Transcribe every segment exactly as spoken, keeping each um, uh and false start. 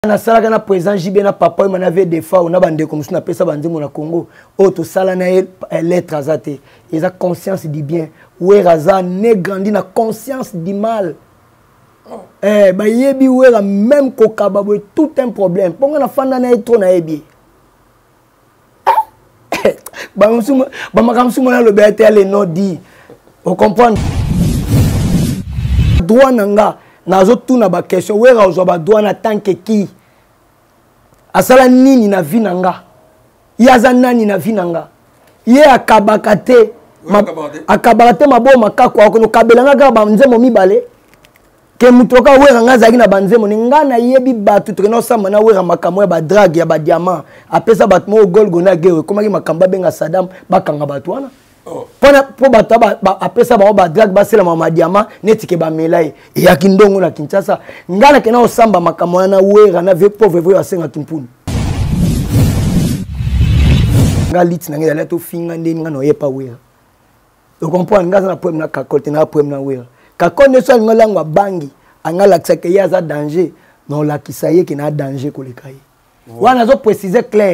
Na sala kana président J B na papa il m'avait des fois on a bandé comme ça na pesa banzemo na Congo auto sala na lettre azate ils a conscience du bien ouais raza ne grandi na conscience du mal eh ba yebi ouais la même kokaba tout un problème ponga na fanda na trop na yebi ba msuma ba makamsuma na le bete les no di on comprend droit nanga nazo tuna ba question wera ozoba droit na tanke ki asala nini na vie nanga yaza nani na vie nanga ye akabaka te akabaka te mabo makako akono kabelanga ga banzemo mibale ke mutoka wera nga zaki na banzemo ninga na yebi batu to no samba na wera makamwe ba drag ya ba diamant apesa bat mo gol gona gewe komaki makamba benga Saddam bakanga batu wana oh pona po bata ba apesa ba ba drag ba sela ma diamant netike ba melai ya kindongo na Kinshasa ngana kena osamba makamwe na wera na ve pauvre ve asenga tumpuni nga lit na ngela to finga ndeni ngano yepa wera tu comprends nga na problème na kakote na problème na wera kakonde so ngola ngwa bangi angala tsake yaza danger non la kisaye ki na danger ko le kai wana zo préciser clair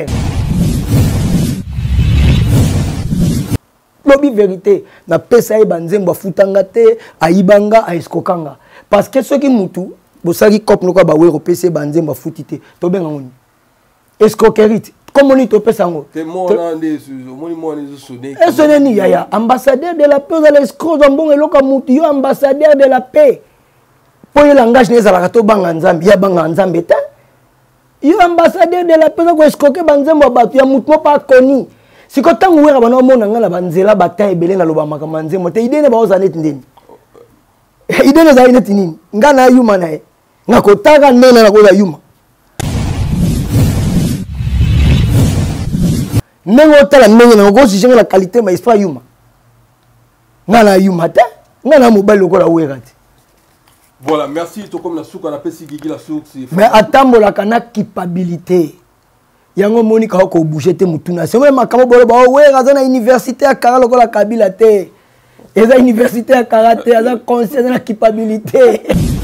lobi vérité na pesa e banzembo futanga te aibanga aiskokanga parce que ceux qui mutu bosaki cop noko ba wero pesa banzembo futite to benga ngoni escroquerie comment on te pesa ngo te mona ndesu moni mona ndesu sonné et sonné ni yaya ambassadeur de la paix dans l'escroc zambongo eloka mutu yo ambassadeur de la paix po yo langage neza la kato banga nzambe ya banga nzambe ta yo ambassadeur de la paix ko escroquer banzembo batu ya mutu mo pa koni siko tangu wera bana mona ngala banzela bata ebele na loba makama nzembo te idene ba oza net ndeni idene za net nini ngana yuma na e ngakotaka nena na koza yuma nengo tala menye na ngo si la qualité mais pas yuma ngana yuma te ngana mobile lokola wegati voilà merci to comme la souka na pesi gigi la souk mais atambola kana capabilité yango monika ko bouger te mutuna c'est même makamo bolo ba wega za na université ya Kara lokola Kabila te eza université ya karaté eza conscience na capabilité.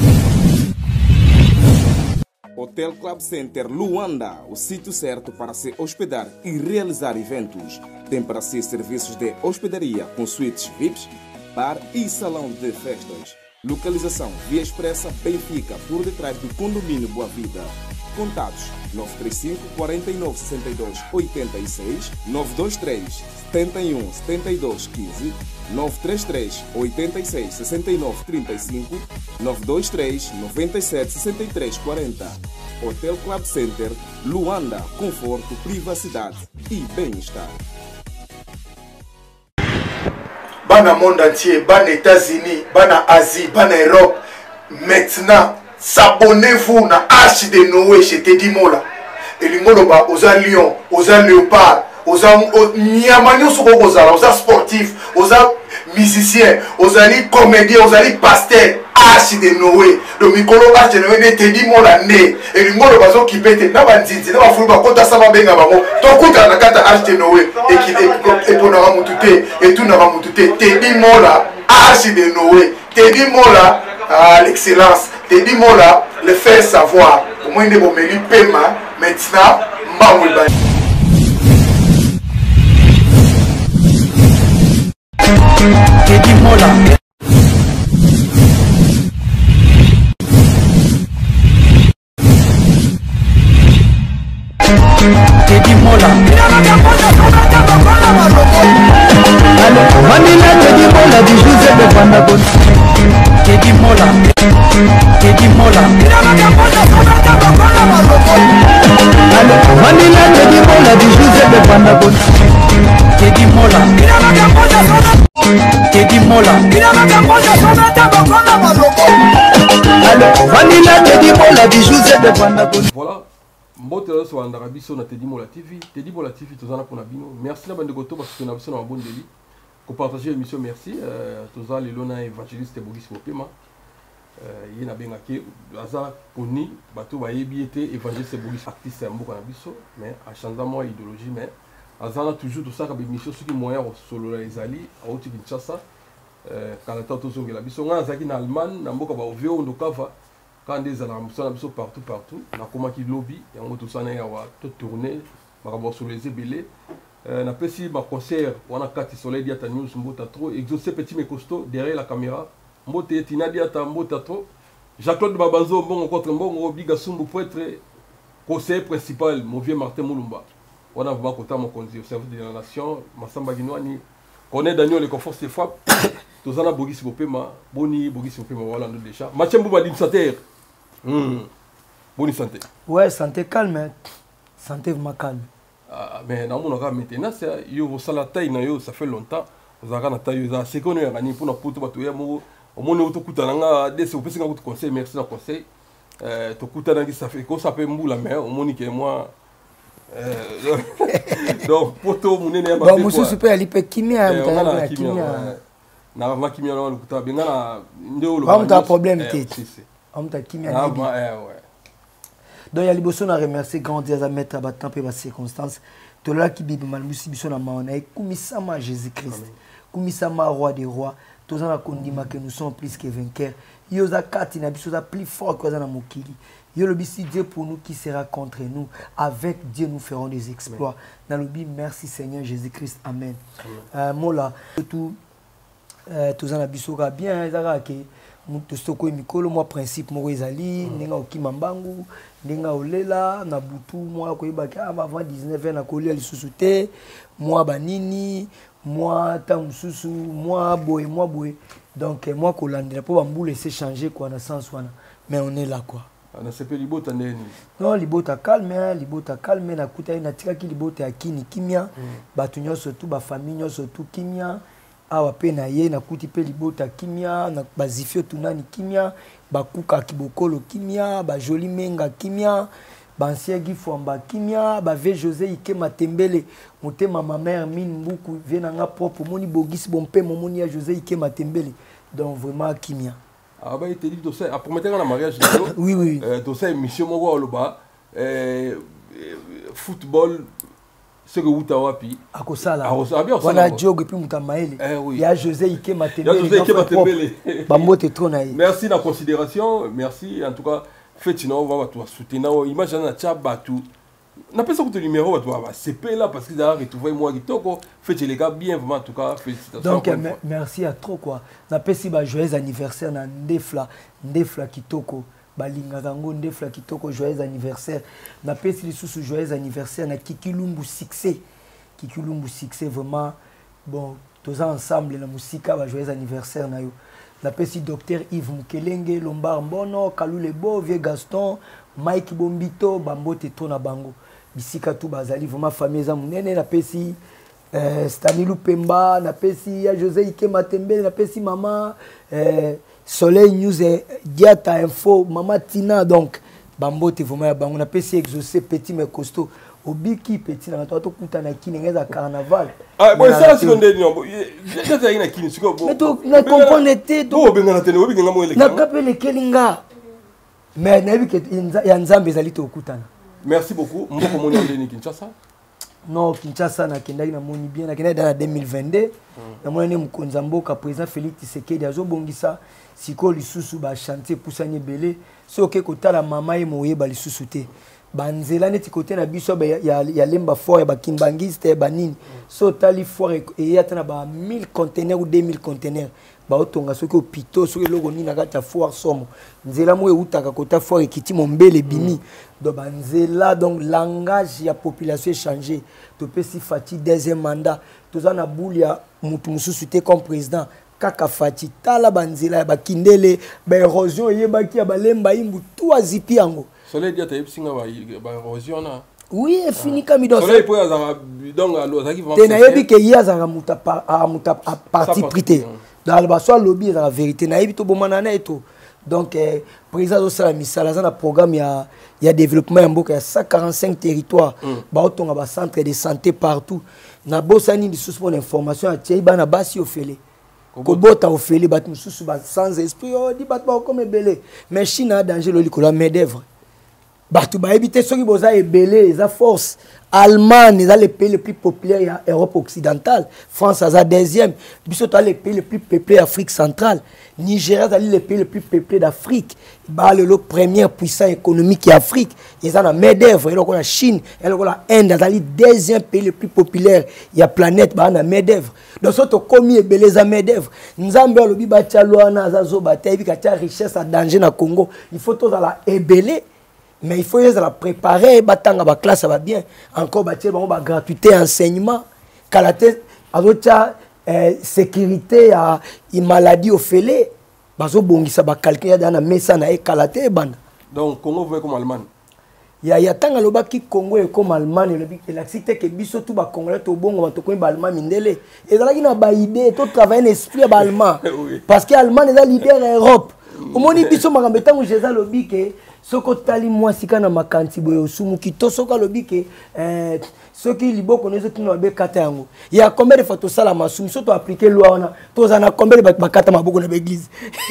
Hotel Club Center Luanda, o sítio certo para se hospedar e realizar eventos. Tem para si serviços de hospedaria com suítes V I Ps, bar e salão de festas. Localização Via Expressa Benfica, por detrás do condomínio Boa Vida. Contatos nove três cinco, quatro nove, seis dois, oito seis, nove dois três, sete um, sete dois um cinco, nove três três, oito seis, seis nove três cinco, nove dois três, nove sete, seis três quatro zero. Hotel Club Center, Luanda, conforto, privacidade e bem-estar. Bana monde entier, bana États-Unis, bana Asie, bana Europe, maintenant s'abonnez-vous na Arche de Noé chez Teddy Mola. Et l'ingoloba aux lions, aux léopards, aux nyamani aux aux sportifs, aux musiciens, aux comédiens, aux pasteurs. Arche de Noé. Le micro Arche de Noé ne Teddy Mola né. Et l'ingoloba zo qui pète na banzinzi na bafuba kota sama benga bango. Tokuta na kata Arche de Noé et qui et pour na mutute et tout na mutute Teddy Mola, Arche de Noé. Teddy Mola à l'excellence. Teddy Mola, le faire savoir. Au moins, il est bon, mais il paiement. Maintenant, Mamoulba. Teddy Mola. Teddy Mola. Vanilla Teddy Mola du José de Vandabon. Teddy Mola. Teddy Mola. Vanilla Teddy Mola du José de Vandabon. Teddy Mola. Teddy Mola. Vanilla Teddy Mola du José de Vandabon. Voilà. Mbote so andara biso na Teddy Mola T V. Teddy Mola T V tozana pour na bino. Merci na bande goto parce que na biso na bon délit. Pour partager l'émission, merci. Toza Lelona évangéliste Boris Mopema. Il y a bien que Aza Poni, Bato Bayebi était évangéliste Boris artiste Mboka Nabiso, mais à changement idéologie, mais Aza a toujours tout ça comme émission, ce qui est moyen solo les alliés, à Oti Kinshasa, quand on a tous les Biso, on a Zaki en Allemagne, Namboka Baovio, Ndokava, quand des alarmes partout partout na comment qui lobby et on tout ça na yawa tout tourner makambo sur les ébélés na pesi ma concert wana kati soleil dia ta news mbota trop exaucé petit mais costaud derrière la caméra mbote tina dia ta mbota trop Jacques-Claude Babanzo bon contre bon biga sumbu pour être conseiller principal mon vieux Martin Moulumba on a vraiment content mon conseiller au service de la nation Massamba Ginwani connaît Daniel le confort c'est frappe tous en a Bogis Bopema Boni Bogis Bopema voilà nous déjà Mathieu Mbouba Dimsater Mmh. Bonne santé. Ouais, santé calme. Santé vraiment calme. Ah, mais dans mon cas maintenant, c'est yo vous la taille na yo ça fait longtemps. Vous avez na taille ça c'est qu'on est gagné pour na poto bato ya mo au moins auto kutana nga des au pesi nga ko conseil merci na conseil. Euh to kutana qui ça fait ko ça peut mbula mais au moins que moi euh donc poto mon nene ba bon monsieur super ali pe kimia mutana na kimia. Na ma kimia na kuta benga na ndio lo. Ba un problème tête. Ah, bah, eh, ouais. Donc il y a les besoins à remercier grand Dieu à mettre à battre peu les circonstances. Tout là qui bible mal musi biso na maona et kumisama Jésus-Christ. Kumisama roi des rois. Tous en a kondima que nous sommes plus que vainqueurs. Yo za kati na biso za plus fort que na mokili. Yo le bisi Dieu pour nous qui sera contre nous. Avec Dieu nous ferons des exploits. Dans le bi merci Seigneur Jésus-Christ. Amen. Euh mola tout euh tous en a biso ka bien za ka mutu soko mikolo moi principe moko ezali ndinga okima mbangu ndinga olela na butu moi koyebaka avant dix-neuf ans na kolia lisusu te moi banini moi ta mususu moi boy moi boy donc moi kolandela po bambula essayer changer quoi na sens wana mais on est là quoi na sepe libota ndeni non libota calme libota calme na kuta na tika ki libota akini kimia batu nyonso tu ba famille nyonso tu kimia awa pe na ye na kuti pe libota kimia na bazifio tunani kimia bakuka kibokolo kimia ba joli menga kimia bansien gifomba kimia ba ve José Ike Matembele motema ma mère mine mbuku vient nga propre moni bogisi bompe momoni ya José Ike Matembele donc vraiment kimia ah bah il te dit dossier à promettre un mariage oui oui euh dossier émission mo loba euh football ce que vous wapi akosala akosala wana jogo puis mutamaele il y a José Ike Matembele José Ike Matembele bambote trop na merci la considération merci en tout cas faites on va tout soutenir imagine na tchaba tout n'a pas ça que numéro tu vas C P là parce que d'ailleurs retrouver moi kitoko faites les gars bien vraiment en tout cas félicitations donc merci à trop quoi n'a pas si ba joyeux anniversaire na ndefla ndefla kitoko balingaka ngo ndefla kitoko joyeux anniversaire na pesi lisusu joyeux anniversaire na Kikilumbu succès Kikilumbu succès vraiment bon tous ensemble na musika ba joyeux anniversaire na yo na pesi docteur Yves Mukelenge Lombard Mbono Kalule Bo Vieux Gaston Mike Bombito bambote to na bango bisika tu bazali vraiment famille za munene na pesi euh Stanilou Pemba na pesi ya José Ike Matembele na pesi mama euh Soleil News et Diata Info, Maman Tina, donc, Bambote, vraiment, ya bango, na pesi exaucé, petit mais costaud. Obiki, petit, na toi, tout kuta na kini, ngeza carnaval. Ah, bon, ça, c'est qu'on dit, non, j'ai dit, na kini, c'est quoi, bon. Mais tu, na comprenez-te, tu. Oh, ben, na tene, obi, ngamo, ele. Na kapele kelinga. Mais, na ebi, ya nzambe, zali, to kutana. Merci beaucoup. Mboko, moni, ndeni, Kinshasa. Non, Kinshasa, na kendaki, na moni bien, na kendaki, dans deux mille vingt-deux. Na moni, mkonza mboka, président Félix Tshisekedi, azo bongisa. Siko lisusu ba chanter poussanye belé soke kotala mama e moye ba lisusu te banzela neti côté na biso ba ya ya lemba fort ba kimbangiste ba nini so tali fort e yatana ba mille conteneurs ou deux mille conteneurs ba otonga soki opito soki logo nini na kata fort somo nzela mo e utaka kota fort e kiti mombele bimi do banzela donc langage ya population est changé to pesi fati deuxième mandat tozana bulia mutu mususu te comme président kaka fati tala banzela ya bakindele ba érosion yebaki ya balemba imbu tout azipi yango soleil dia tayi singa ba érosion na oui et fini comme dans soleil po ya donc alors ça qui va te na yebi ke ya za muta a muta parti prité dans le baso lobby la vérité na yebi to bomana na eto donc président do sala misala za na programme ya ya développement ya mboka ya cent quarante-cinq territoires ba otonga ba centre de santé partout na bosani di suspend information ya tsheba na basi ofele kobota ofeli bat mususu ba sans esprit oh di bat ba comme belé mais china danger lo likola main d'œuvre bato bayebi te soki boza ebele eza force. Allemagne eza le pays le plus populaire en Europe occidentale, France eza deuxième, biso to le pays le plus peuplé Afrique centrale, Nigeria eza le pays le plus peuplé d'Afrique, ba le première puissance économique en Afrique, eza na main d'œuvre, et la Chine, et la Inde eza le deuxième pays le plus populaire ya planète ba na main d'œuvre. Donc soto komi ebele za main d'œuvre, nzambe alobi ba tchalo na azazo ba tebi ka tia richesse à danger na Congo, il faut to la ebele. Mais il faut les préparer, batanga ba classe va bien. Encore bâtir ba gratuité enseignement, kalaté azocha sécurité à une maladie au félé. Bazo bongisa ba calculer dans na mesa na e kalaté bana. Donc Congo veut comme Allemagne. Ya ya tanga loba ki Congo e comme Allemagne le et la cité que biso tout ba congolais to bongo to ko ba allemand mindele. Et là qui na ba idée to travailler esprit ba allemand. Parce que Allemagne est leader en Europe. Au moni biso makambe tango jeza lobi ke soko tali mwasika na makanti boyo sumu kito soko lobi ke euh soki liboko nezo tino be kata yango ya combien de fois to sala masumu so to appliquer loi ona to za na combien de bakata maboko na église.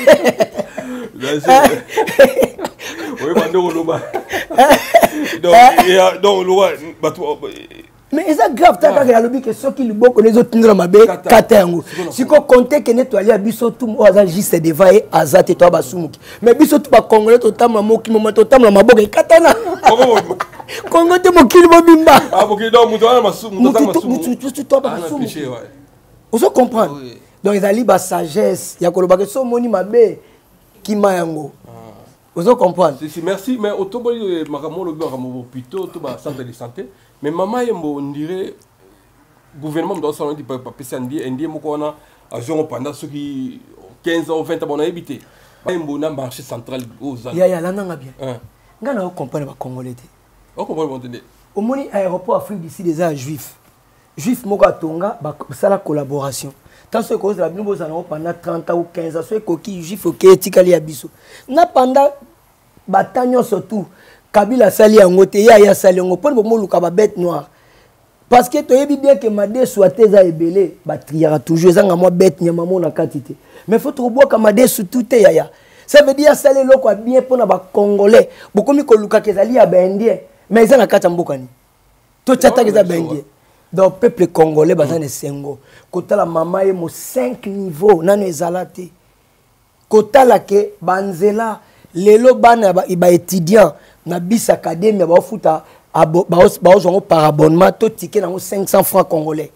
Oui bando loba. Donc donc loi bato. Mais c'est grave, tu as dit que ceux qui ont les autres sont mabe katango. Si on compte que nettoyer biso tout mo aza juste devant et azate to basumuki. Mais biso tout ba congolais to tam mo ki moment to tam la maboka katana. Congo te mo kili mo bimba. Ah bo ki do muto na masumu to tam masumu. Muto to to ba masumu. On se comprend. Donc ils ali ba sagesse ya koloba que so moni mabe ki mayango. On se comprend. Si merci mais autoboli makamo lo ba mo hôpital to ba centre de santé. Mais maman, on dirait gouvernement doit s'en dire pas passer en dire, en dire qu'on a agent pendant ceux qui quinze ans, vingt ans on a habité. On a marché central aux Alpes. Ya ya là n'a bien. Nga na comprendre ba congolais. On comprend entendre. Au moni aéroport Afrique d'ici des ans juifs. Juifs moka tonga ba sala collaboration. Tant ce cause la bino bozana pendant trente ans ou quinze ans, ce coquille juif OK tikali abiso. Na pendant batanyo surtout Kabila sali yango te ya ya sali yango pour mo luka ba bête noire parce que to yebi bien que made soit teza ebele ba triara toujours ezanga moi bête nyama mona katité mais faut trop boire comme made sous tout ya ya ça veut dire sali loko bien pour na ba congolais beaucoup mi ko luka kezali ya bendien mais ezanga kata mbokani to chata keza bendien donc peuple congolais bazane sengo kotala mama e mo cinq niveaux nano ezalate kotala ke banzela lelo bana ba étudiant na bis académie ba futa ba ba par abonnement to ticket na cinq cents francs congolais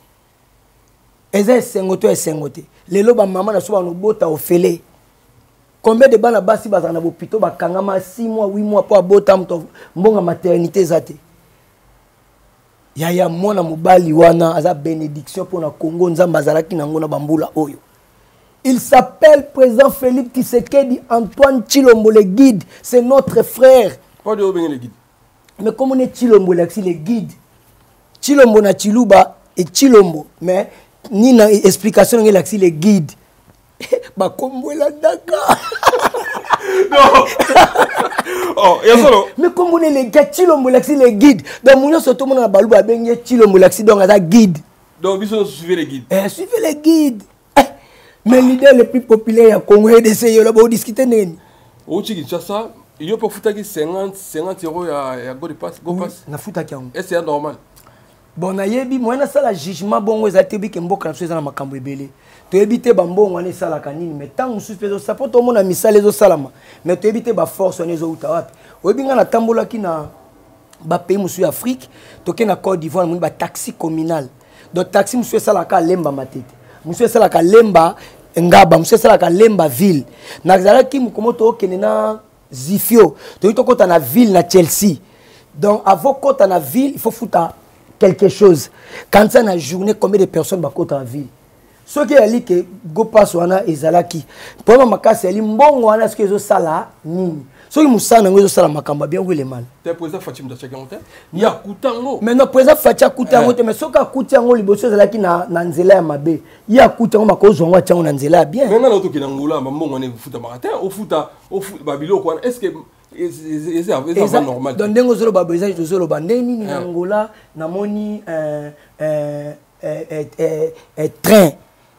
eza sengoto esengote lelo ba mama na so ba no bota ofele combien de bana basi ba na bopito ba kangama six mois huit mois pour abota mbonga maternité zate ya ya mwana mobali wana aza bénédiction pour na Congo nzamba zalaki nango na bambula oyo. Il s'appelle président Félix Tshisekedi Antoine Tshilombo le guide, c'est notre frère. Pas de bien le guide. Mais comme on est Tshilombo là, c'est le guide. Tshilombo na Tshilumba et Tshilombo, mais ni na explication là c'est le guide. Ba kombo la Dakar. Non. Oh, et solo. Mais comme on est les gars Tshilombo là c'est le guide. Donc mon surtout mon na baluba benye Tshilombo là c'est donc ça guide. Donc biso suivez les guides. Eh suivez les guides. Mais l'idée le plus populaire à Congo est d'essayer là pour discuter neni. Au Kinshasa, il y a pas fouta qui cinquante cinquante euros à go de passe, go passe. Na fouta qui on. Est-ce c'est normal? Bon na yebi moi na sala jugement bongo ezate que mboka na so na makambo ebele. To ebite ba mbongo na sala kanini mais tant musu pezo support to mona misale zo salama. Mais to ebite ba force na zo uta wapi. Oyebinga na tambola ki na ba pays musu Afrique, to ke na Côte d'Ivoire mun ba taxi communal. Donc taxi musu sala ka lemba matete. Musu sala ka lemba ngaba musu sala ka lemba ville. Na zala ki mukomoto okene na Zifio. To to kota na ville na Chelsea. Donc avant kota na ville, il faut foutre quelque chose. Quand ça na journée combien de personnes ba kota na ville. Ce qui est dit que go pass wana ezalaki. Pour ma makasi ali mbongo wana ce que zo sala nini. Ce qui musana ngo zo sala makamba bien ou le mal. T'es président Fatim da Chakangote? Ya kutango. Mais non président Fatia kutango mais ce ka kutango liboso ezalaki na na nzela ya mabe. Ya kutango makozo ngo tyango na nzela bien. Mais ngana to kinangula mbongo ne futa maratin au futa au babilo quoi. Est-ce que c'est normal? Donc ndengo zolo babeza zolo bandeni ni Angola na moni euh euh euh train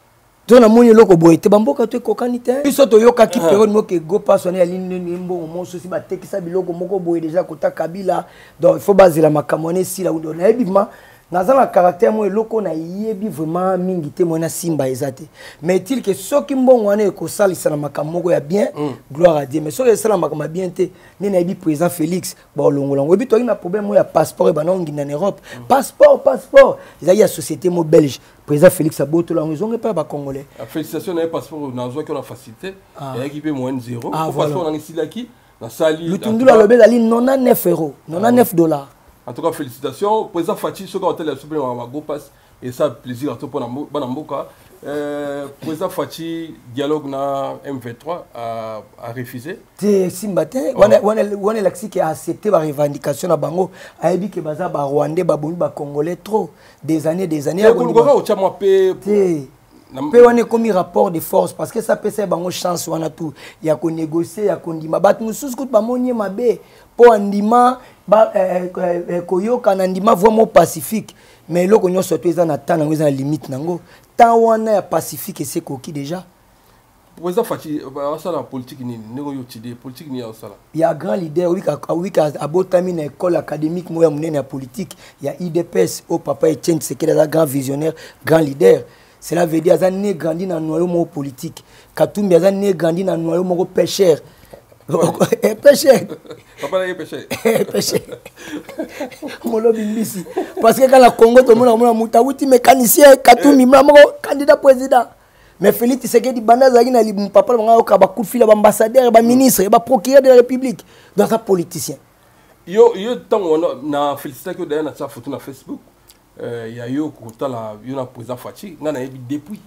to na moni loko boye te bamboka to kokani te biso to yoka ki période moko go pas soné aline ni mbongo monso si ba tekisa biloko moko boye déjà kota Kabila donc il faut baser la makamone si la on a bima dans un caractère moi loko na yebi vraiment mingi te mona simba ezate mais il que soki mbongo wana ko salisa na makamoko ya bien gloire à Dieu mais soki sala makama bien te ni na yebi président Félix ba longola webi to ina problème moi ya passeport ba nongi na Europe passeport passeport il y a société mo belge président Félix Aboto la maison pas ba congolais félicitations na passeport na zo qui on a facilité et équipé moins zéro pour passeport na ici là qui na sali Lutundula lobe dali quatre-vingt-dix-neuf euros quatre-vingt-dix-neuf dollars. En tout cas, félicitations. Président Fachi, ce qu'on a fait, c'est go pass et ça plaisir à tout pour Banamboka. Président Fachi, dialogue na M vingt-trois a, a refusé. C'est Simbaté. On est là qui a accepté la revendication à Bango. A dit que baza ba Rwandais, ba Boni, ba Congolais trop des années, des années. Et pour le au tchama pe. Pe on est comme rapport de force parce que ça peut ser bango chance on a tout. Il y a qu'on négocier, il y a qu'on dit ma bat musus kout ba monye mabe po andima ba koyoka na ndima vraiment pacifique mais lo konyo surtout ils en attendent ils en limite nango tant wana ya pacifique c'est koki déjà président Fachi ça la politique ni nego yo tide politique ni ya ça il y a grand leader oui ka oui ka abotami na école académique moya munene ya politique il y a I D P S au papa Etienne c'est qu'il est un grand visionnaire grand leader. Cela veut dire qu'il y a grandi dans le noyau politique. Katumbi a grandi dans le noyau pêcheur. Pêcheur. Papa est pêcheur. Pêcheur. Parce que quand le Congo, tout le monde a moutaouti mécanicien, Katumbi, candidat président. Mais Félix Tshisekedi Banda Zagina, mon papa, il a un coup de fil à l'ambassadeur, à ministre, à procureur de la République. Dans un politicien. Yo, yo, tant on a félicité que d'ailleurs, on a photo sur Facebook. Il y a eu la il président Fachi on a depuis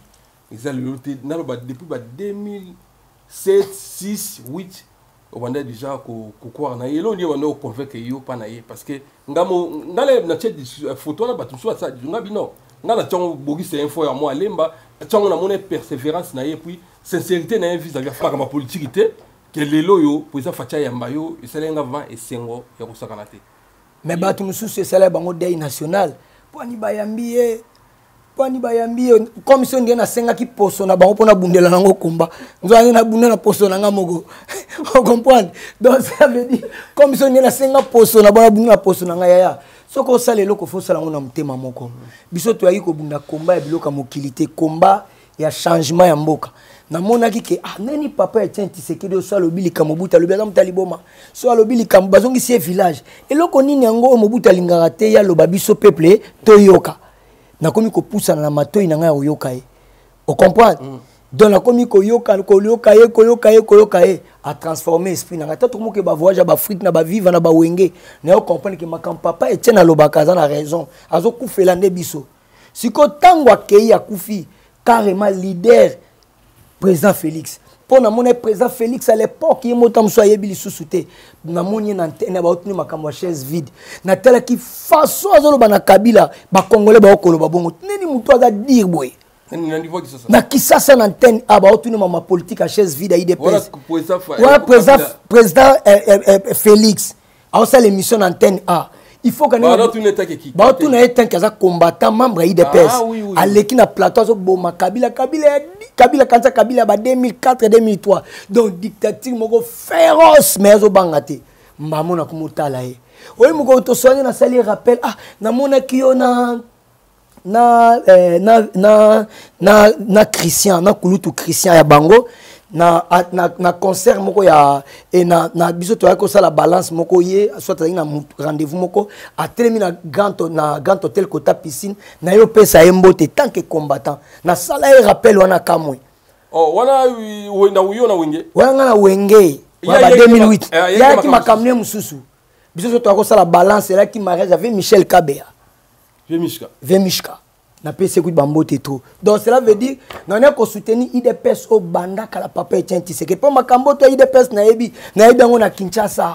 depuis deux mille sept six huit on a déjà quoi na yelo ni on a convaincre yo pas na parce que ngamo ngale na chat photo na batu so ça ngabino ngala tongo bogisi info ya moi lemba tongo na mon persévérance na et puis sincérité na vis-à-vis de ma politique que lelo yo président Fachi yamba yo eselenga vraiment esengo ya kusakana te mais batu musu c'est ça bango deuil national. Poni bayambiye poni bayambiye comme si on dit na senga ki poso na bango pona bundela nango komba nzo na bundela poso na ngamogo on comprend donc ça veut dire comme si on dit na senga poso na bango bundela poso na ngaya soko sala eloko fo sala ngona mutema moko biso to yaki ko bunda komba ya biloka mokilité komba ya changement ya mboka na monaki ke ah nani papa Etienne Tshisekedi o sala obilika mobuta lobela mutaliboma so alobilika mbazongi sie village eloko nini yango mobuta lingara te ya loba biso peuple toyoka na komi ko poussa na matoi na nga oyoka e o comprendre mm. donc na komi ko yoka ko yoka e ko yoka e ko yoka e a transformer esprit na ngata to mo ke ba voyage ba Afrique na ba vivre na ba wenge na o comprendre ke makam papa Etienne alobaka za na raison azo kufela nde biso siko tango akei akufi carrément leader président Félix. Pour mon président Félix à l'époque, il m'a dit qu'il sous-souté. Na moni na antenne ba otuni makamwa chaise vide. Na tela ki façon azolo bana Kabila, ba Congolais ba okolo ba bongo. Neni muto aza dire boy. Na kisasa na antenne aba otuni mama politique à chaise vide à I D P S. Voilà président président Félix. A ça l'émission antenne A. Il faut que nous bah tout n'est un cas combattant membre I D P S à l'équipe na plateau so boma Kabila Kabila Kabila quand ça Kabila ba deux mille quatre deux mille trois donc dictature moko féroce mais zo bangate maman na kumutala e oyi moko to soigner na sali rappel ah na mona kiyo na na na na na na Christian na kulutu Christian ya bango na na na concert moko ya et na na biso to yako sala balance moko ye soit na rendez-vous moko a terminé na grand na grand hôtel Kota piscine na yo pesa embote tant que combattant na sala e rappel wana kamwe oh wana wenda uyo na wenge wana na wenge wa deux mille huit ya ki makamne mususu biso to yako sala balance là qui mariage avec Michel Kabea Vemishka Vemishka na P C coup bambote trop donc cela veut dire non est ko soutenir I D P S au banda kala papa Etienne Tshisekedi pour makambo to I D P S na yebi na yebi ngo na Kinshasa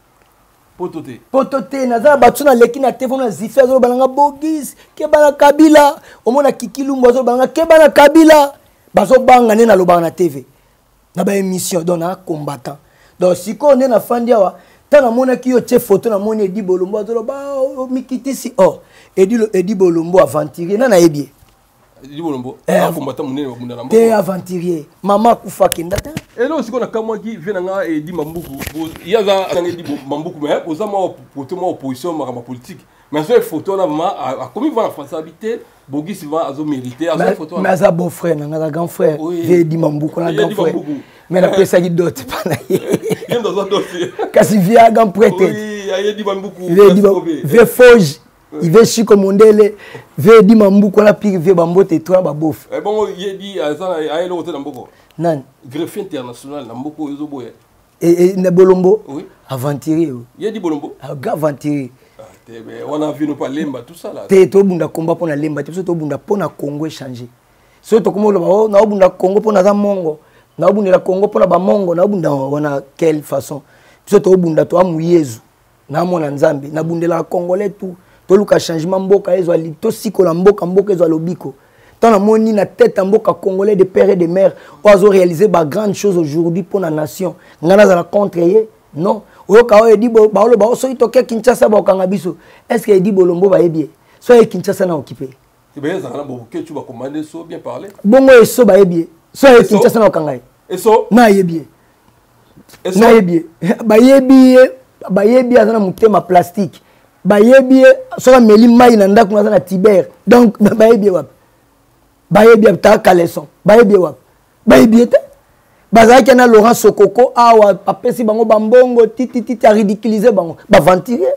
potote potote na za batuna leki na téléphone na zife zo balanga bogis ke bana Kabila omona kikilumbo zo balanga ke bana Kabila bazo banga ne na loba na T V na ba émission donc na combattant donc si ko ne na fandia wa tana mona ki yo che photo na mona Edi Bolombo zo ba mikitisi oh Edi Edi Bolombo aventurier na na yebi Teddy Bolombo. Eh, Ah, combattant monene ba munda na T'es aventurier. Maman kufa kindata. Et là aussi qu'on a kamwa qui vient nga et dit Mambuku. Il y a ça nga dit Mambuku mais aux ama pour tout moi opposition ma politique. Mais sur les photos là vraiment a commis va la responsabilité Bogis va azo mériter azo photo. Mais ça beau frère, nga grand frère. J'ai dit Mambuku na grand frère. Mais la pesa qui d'autres pas na. Il est dans un dossier. Kasi via grand prêtre. Oui, il dit Mambuku. Il dit ve foge. Il veut chico mondele, veut dire Mambuku na pire veut bambote toi ba bof. Eh bon, il dit à ça à ele hotel Mboko. Nan. Greffier international Mboko ezoboye. Et et ne Bolombo? Oui. Aventurier. Il dit Bolombo. Ah, aventurier. On a vu nous pas lemba tout ça là. Te to bunda combat pour na lemba, te to bunda pour na Congo changer. So to komo lo ba na bunda Congo pour na za mongo. Na bunda la Congo pour na ba mongo, na bunda wana quelle façon. So to bunda to amu Yezu. Na mona Nzambe, na bunda la Congolais tout. To luka changement mboka ezo ali to sikola mboka mboka ezo lobiko. Tant la moni na tête mboka congolais de père et de mère, ozo réaliser ba grande chose aujourd'hui pour la nation. Ngana za la contre ye. Non. Oyoka oyo di ba olo ba so itoke Kinshasa ba okanga biso. Est-ce que di Bolombo ba yebie? So e Kinshasa na occupé. Et bien ça na bo que tu vas commander so bien parler. Bongo eso ba yebie. So e Kinshasa na okanga. Et so na yebie. Na yebie. Ba yebie, ba yebie azana mutema plastique. Ba yebie so ka meli mai na ndako na Tiber. Donc ba yebie wap. Ba yebie ta kaleson. Ba yebie wap. Ba yebie te. Bazaki na Laurent Sokoko awa apesi bango bambongo titi titi a ridiculiser bango ba ventiler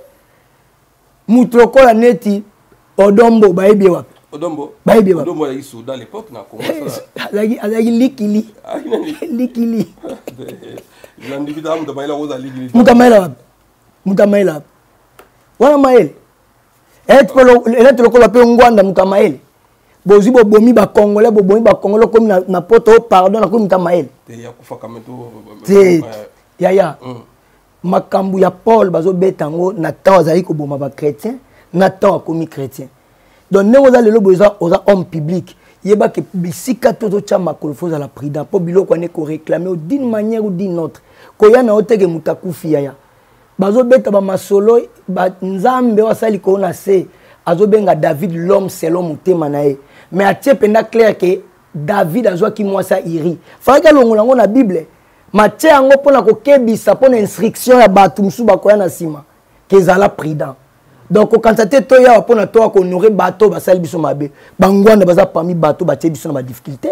mutloko la neti Odombo ba yebie wapi Odombo ba yebie wapi Odombo ya iso dans l'époque na Congo ça azaki azaki likili likili l'individa mu tamaila roza likili mutamaila wapi mutamaila wapi wana maele et polo et le lokolo pe ngwanda mutamaile bozi bo bomi ba congolais bo bomi ba congolais comme na, na poto pardon na comme tamaile ya kufa kamento te ya ya makambu ya Paul bazo betango na temps azali ko boma ba chrétien na temps akomi chrétien donc nengo za lelo boza oza homme public yeba ke bisika toto cha makolo foza la prudent po biloko ne ko réclamer d'une manière ou d'une autre ko ya na oteke mutakufi ya ya bazo beta ba masolo ba nzambe wasali ko na se azo benga David l'homme selon mutema na ye mais atie penda clair que David azwa ki mwasa iri faka longola ngo na Bible matie yango pona ko kebisa pona instruction ya batu musu bakoya na sima kezala prudent donc quand tu to ya pona to ko honorer bato basali biso mabe bangwanda baza parmi bato batie biso na ba difficulté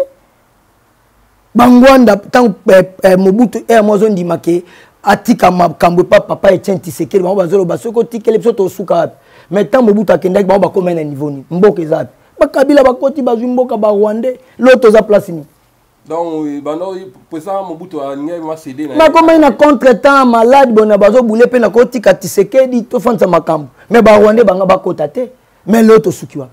bangwanda tant Mobutu e mozo ndima ke atika makambo pa papa Etienne Tshisekedi bango bazolo basoko tikele biso to suka mais tant Mobutu akendaki bango bakoma na niveau ni mboka ezapi bakabila bakoti bazwi mboka ba Rwandais l'autre za place ni donc bano président Mobutu a ngé ma cédé na ma comme ina contre-temps malade bona bazo boule pe na koti ka Tshisekedi to fanza makambo mais ba Rwandais banga bakota te mais l'autre sukiwa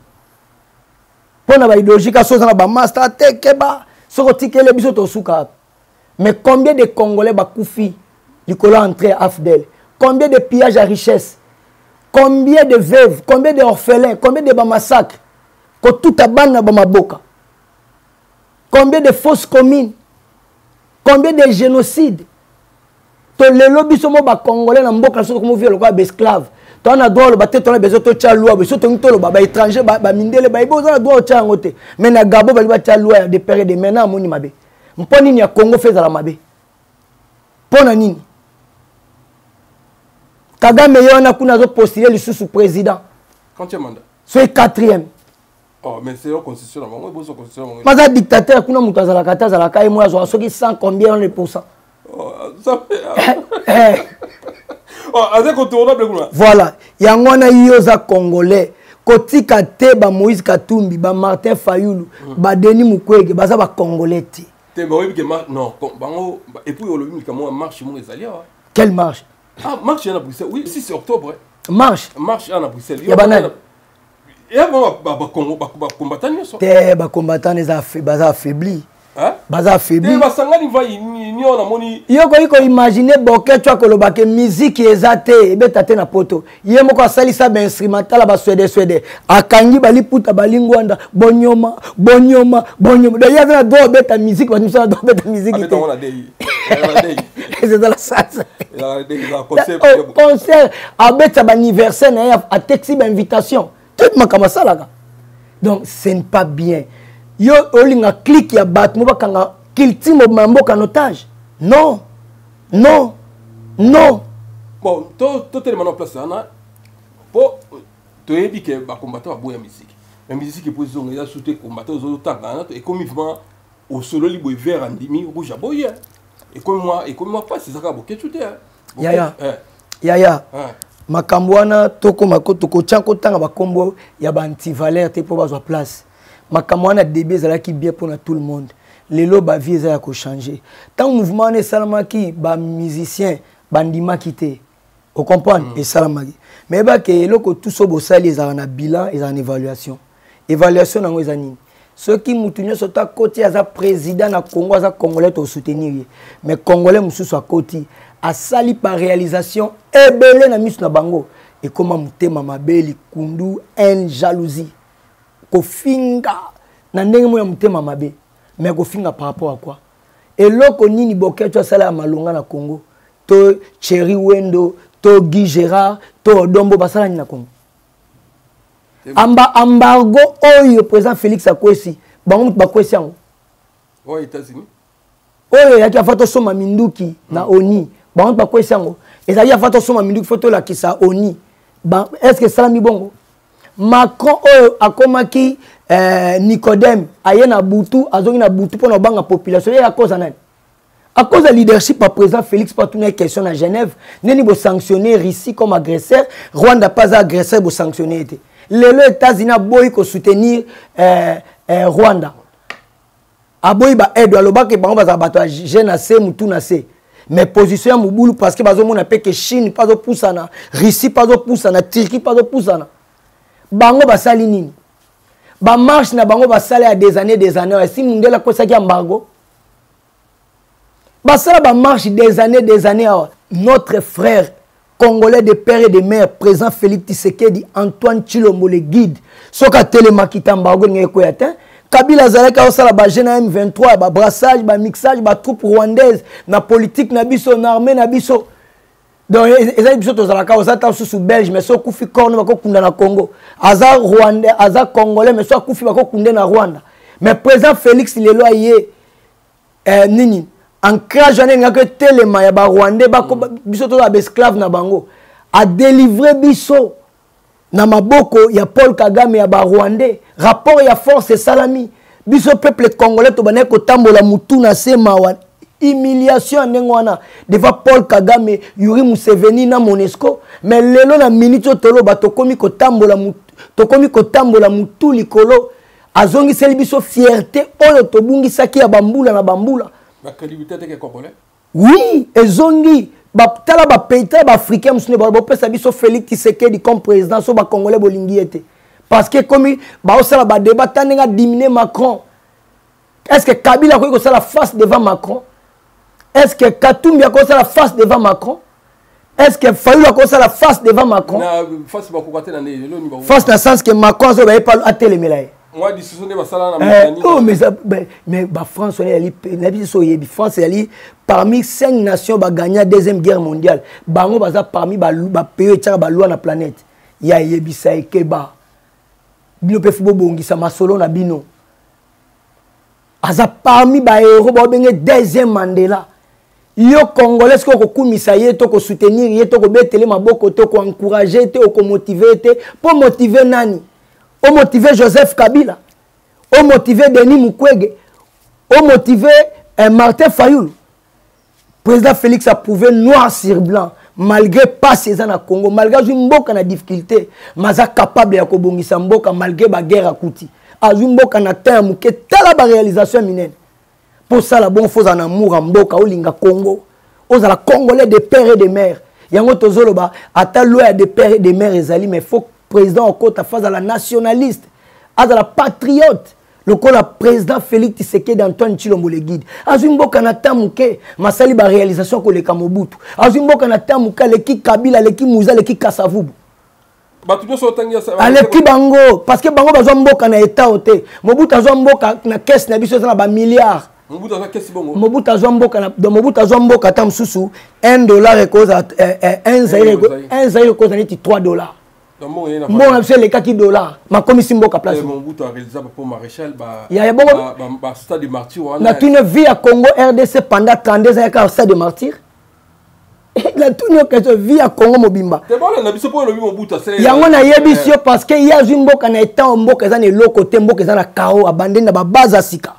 pona ba idéologie ka soza na ba master te keba soko tikele biso to suka mais combien de Congolais bakufi likolo entrée Afdel combien de pillages à richesse combien de veuves combien d'orphelins combien de ba massacres ko tout abana ba maboka combien de fausses communes combien de génocides to lelo biso mo ba congolais na mboka so ko mo viole ko ba esclave to na droit le baté to na bezo to tia loi beso to ngito lo ba étranger ba mindele ba ibo za droit tia ngote mais na Gabo ba ba tia loi de père de maintenant moni mabe mponi ni ya Congo feza la mabe pona nini Kagame yona kuna zo postuler le sous président quand tu mandat c'est quatrième. Oh, mais c'est la constitution. Moi, je suis constitution. Mais un dictateur, kuna mutu azala kata azala kai moi zo soki cent combien de pourcents. Oh, ça fait. Oh, avec contournable kuna. Voilà, yango na yoza congolais. Kotika te ba Moïse Katumbi, ba Martin Fayulu, ba Denis Mukwege, ba za ba congolais te. Te ba oui que non, bango et puis on le dit comment marche mon les Quelle marche? Ah, marche à Bruxelles. Oui, six octobre. Marche. Marche à Bruxelles. Ya banane. Et bon, bah, Congo, bah, combattant, ils sont. Te, bah, combattant, ils sont affaiblis. Hein? Bah, affaiblis. Te, bah, sangani va, ni on a moni. Yoko, yoko, imaginer, boké, tu as que le musique est zate, et ben, t'as na poto. Yemo, quoi, sali, ça, ben, instrumental, bah, suédé, suédé. Akangi, bali, puta, balingwanda, bonyoma, bonyoma, bonyoma. D'ailleurs, il y a deux bêtes à musique, bah, nous sommes deux bêtes à musique. Ah, on a des. C'est dans la salsa. Il y a des concerts. Concert, à bête, à anniversaire, à texte, invitation. Tout le monde comme ça là. Donc ce n'est pas bien. yo olinga clique ya bat mo bakanga kilti mo mamboka en otage. Non. Non. Non. Bon, to to tellement en place là. Pour to ebi que ba combattant boya musique. La musique est position il a sauté combattant aux autres temps et comme vivement au solo libre vert en demi rouge à boyer. Et comme moi et comme moi pas c'est ça ka boké tout est. Ya ya. Ya ya. Makambwana toko makoto ko tchanko tanga ba kombo ya ba anti-valeur te pour bazwa place. Makambwana début zala ki bien pour tout le monde. Lelo ba vie za ko changer. Tant mouvement ne salamaki ba musicien bandima quitté. Vous comprenez? Et salamaki. Mais bah que eloko tout so bosali ezala na bilan et en évaluation. Évaluation nango ezani. Ceux qui moutunyo sota côté aza président na Congo aza congolais to soutenir. Mais congolais mususu a côté a sali par réalisation ebele na misu na bango et comment mutema mabeli kundu en jalousie. Ko finga na ndenge mo ya mutema mabe. Mais ko finga par rapport à quoi? Et loko nini boketo sala malonga na Congo. To Cherry Wendo, to Guy Gérard, to Odombo basala ni na Congo. Amba embargo oyo président Félix Akwesi, bango bakwesi yango. Ouais, États-Unis. Oyo yaki afato soma minduki na ONI, bango bakwesi yango. Ezali afato soma minduki photo la kisa ONI. Ba est-ce que ça mi bongo? Macron oyo akomaki euh, Nicodème aye na butu, azongi na butu pour na banga population ya cause nani? À cause de leadership par président Félix pas tourner question à Genève, neni bo sanctionner Russie comme agresseur, Rwanda pas agresseur bo sanctionner. Les États-Unis boy ko soutenir euh, euh, Rwanda. Aboy ba aide aloba ke bango ba bato jeune assez mutu na se. Mais position ya mubulu parce que bazo mona pe que Chine pas zo poussana, Russie pas zo poussana, Turquie pas zo poussana. Bango ba sali nini? Ba marche na bango ba sali à des années des années. Si mundela ko sa ki embargo. Ba sala ba marche des années des années. Notre frère congolais de père et de mère, président Félix Tshisekedi, Antoine Tshilombo le guide. Soka télémakita embargo ngé ko yatin. Kabila zalaka osala ba jeune M vingt-trois, ba brassage, ba mixage, ba troupe rwandaise, na politique na biso, na armée na biso. Donc ezali biso tozalaka osata sous belge mais so kufi corne bako kunda na Congo. Aza rwandais, aza congolais mais so kufi bako kunde na Rwanda. Mais président Félix lelo ayé euh nini ancrage ane ngaka telema ya ba rwandais bako biso to ba esclave na bango a délivrer biso na maboko ya Paul Kagame ya ba rwandais rapport ya force salami biso peuple congolais to bané ko tambola mutu na sema wa humiliation ndengwana devant Paul Kagame Yuri Museveni na Monesco mais lelo na minute tolo bato komi ko tambola mutu to komi ko tambola mutu likolo azongi seli biso fierté oyo to bungi saki ya bambula na bambula. La crédibilité des Congolais? Oui, et zongi, ba tala ba pays ba africain musne ba pesa biso Félix Tshisekedi comme président so ba congolais bolingi été. Parce que comme ba osala ba débat taninga diminuer Macron. Est-ce que Kabila ko sala face devant Macron? Est-ce que Katumbi ko sala face devant Macron? Est-ce que Fayulu ko sala face devant Macron? Na face ba ko katena ne lo ni ba. Face dans sens que Macron so ba pas atelemela. Moi, discussion de Basala na oh, mais mais, mais bah, France, elle est France, elle est parmi cinq nations qui ont gagné la Deuxième Guerre mondiale. Bango baza parmi les pays qui ont loi na planète. Il y a Yebisa et Keba. Bino pe fubo bongi sa masolo na bino. Aza parmi les héros qui ont gagné Deuxième Mandela. Yo Congolais qui ont kumisa ye to ko soutenir ye to ko betele maboko to ko encourager te ko motiver te pour motiver nani? On motivé Joseph Kabila, on motivé Denis Mukwege, on motivé euh, Martin Fayulu. Président Félix a prouvé noir sur blanc, malgré pas ses ans à Congo, malgré une mboka na difficulté, mais il est capable de kobongisa mboka malgré la guerre à Kouti. Azui mboka na terme que telle la réalisation minene. Pour ça la bonne chose en amour en mboka au linga Congo, aux la Congolais de père et de mère. Yango tozoloba ata loi de père et de mère ezali mais faut président au côté face à la nationaliste, à la patriote, le coup la président Félix Tshisekedi d'Antoine Tshilombo le guide. Azumbo kanata muke, masali ba réalisation ko le Kamobutu. Azumbo kanata muka le ki Kabila, le ki Mouza, le ki Kasavubu. Batuno so tangia sa. Ale ki bango, parce que bango bazwa mboka na état ote. Mobutu azwa mboka na caisse na biso na ba milliards. Mobutu azwa caisse bongo. Mobutu azwa mboka na do Mobutu azwa mboka tam susu un dollar et cause un zaire un zaire cause neti trois dollars. mbongo c'est les kaki dollar ma commission mboka place mon bout à réaliser pour maréchal ba ya bon ba stade de martyr na une vie à Congo R D C pendant trente-deux ans à stade de martyr la tune que vie à Congo mobimba c'est bon na biso pour le mon bout c'est yango na yebisio parce que il y a une mboka na état mboka za ne lokote mboka za na kao abandonné na ba base sika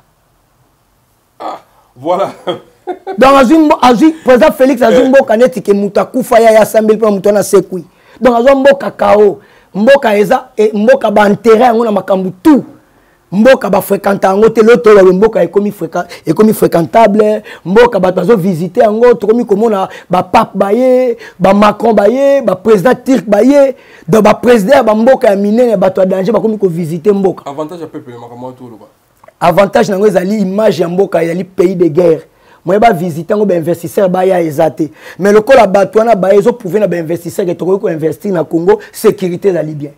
ah voilà donc azui azui président Félix azui mboka neti ke mutakufa ya ya sambel pour mutona sekui donc azui mboka kao mboka eza mboka ba intérêt yango na makambu tout mboka ba fréquenter yango te loto ba mboka ekomi fréquent ekomi fréquentable mboka ba bazo visiter yango to komi komona ba pape baye ba Macron baye ba président Turc baye donc ba président ba mboka ya minene ba to danger ba komi ko visiter mboka avantage ya peuple makambo to lo ba avantage nango ezali image ya mboka ya li pays de guerre moi ba visiter ngo ba investisseur ba ya ezate mais le col abattu na ba ezo prouver na ba investisseur que to ko investir na Congo sécurité za libyen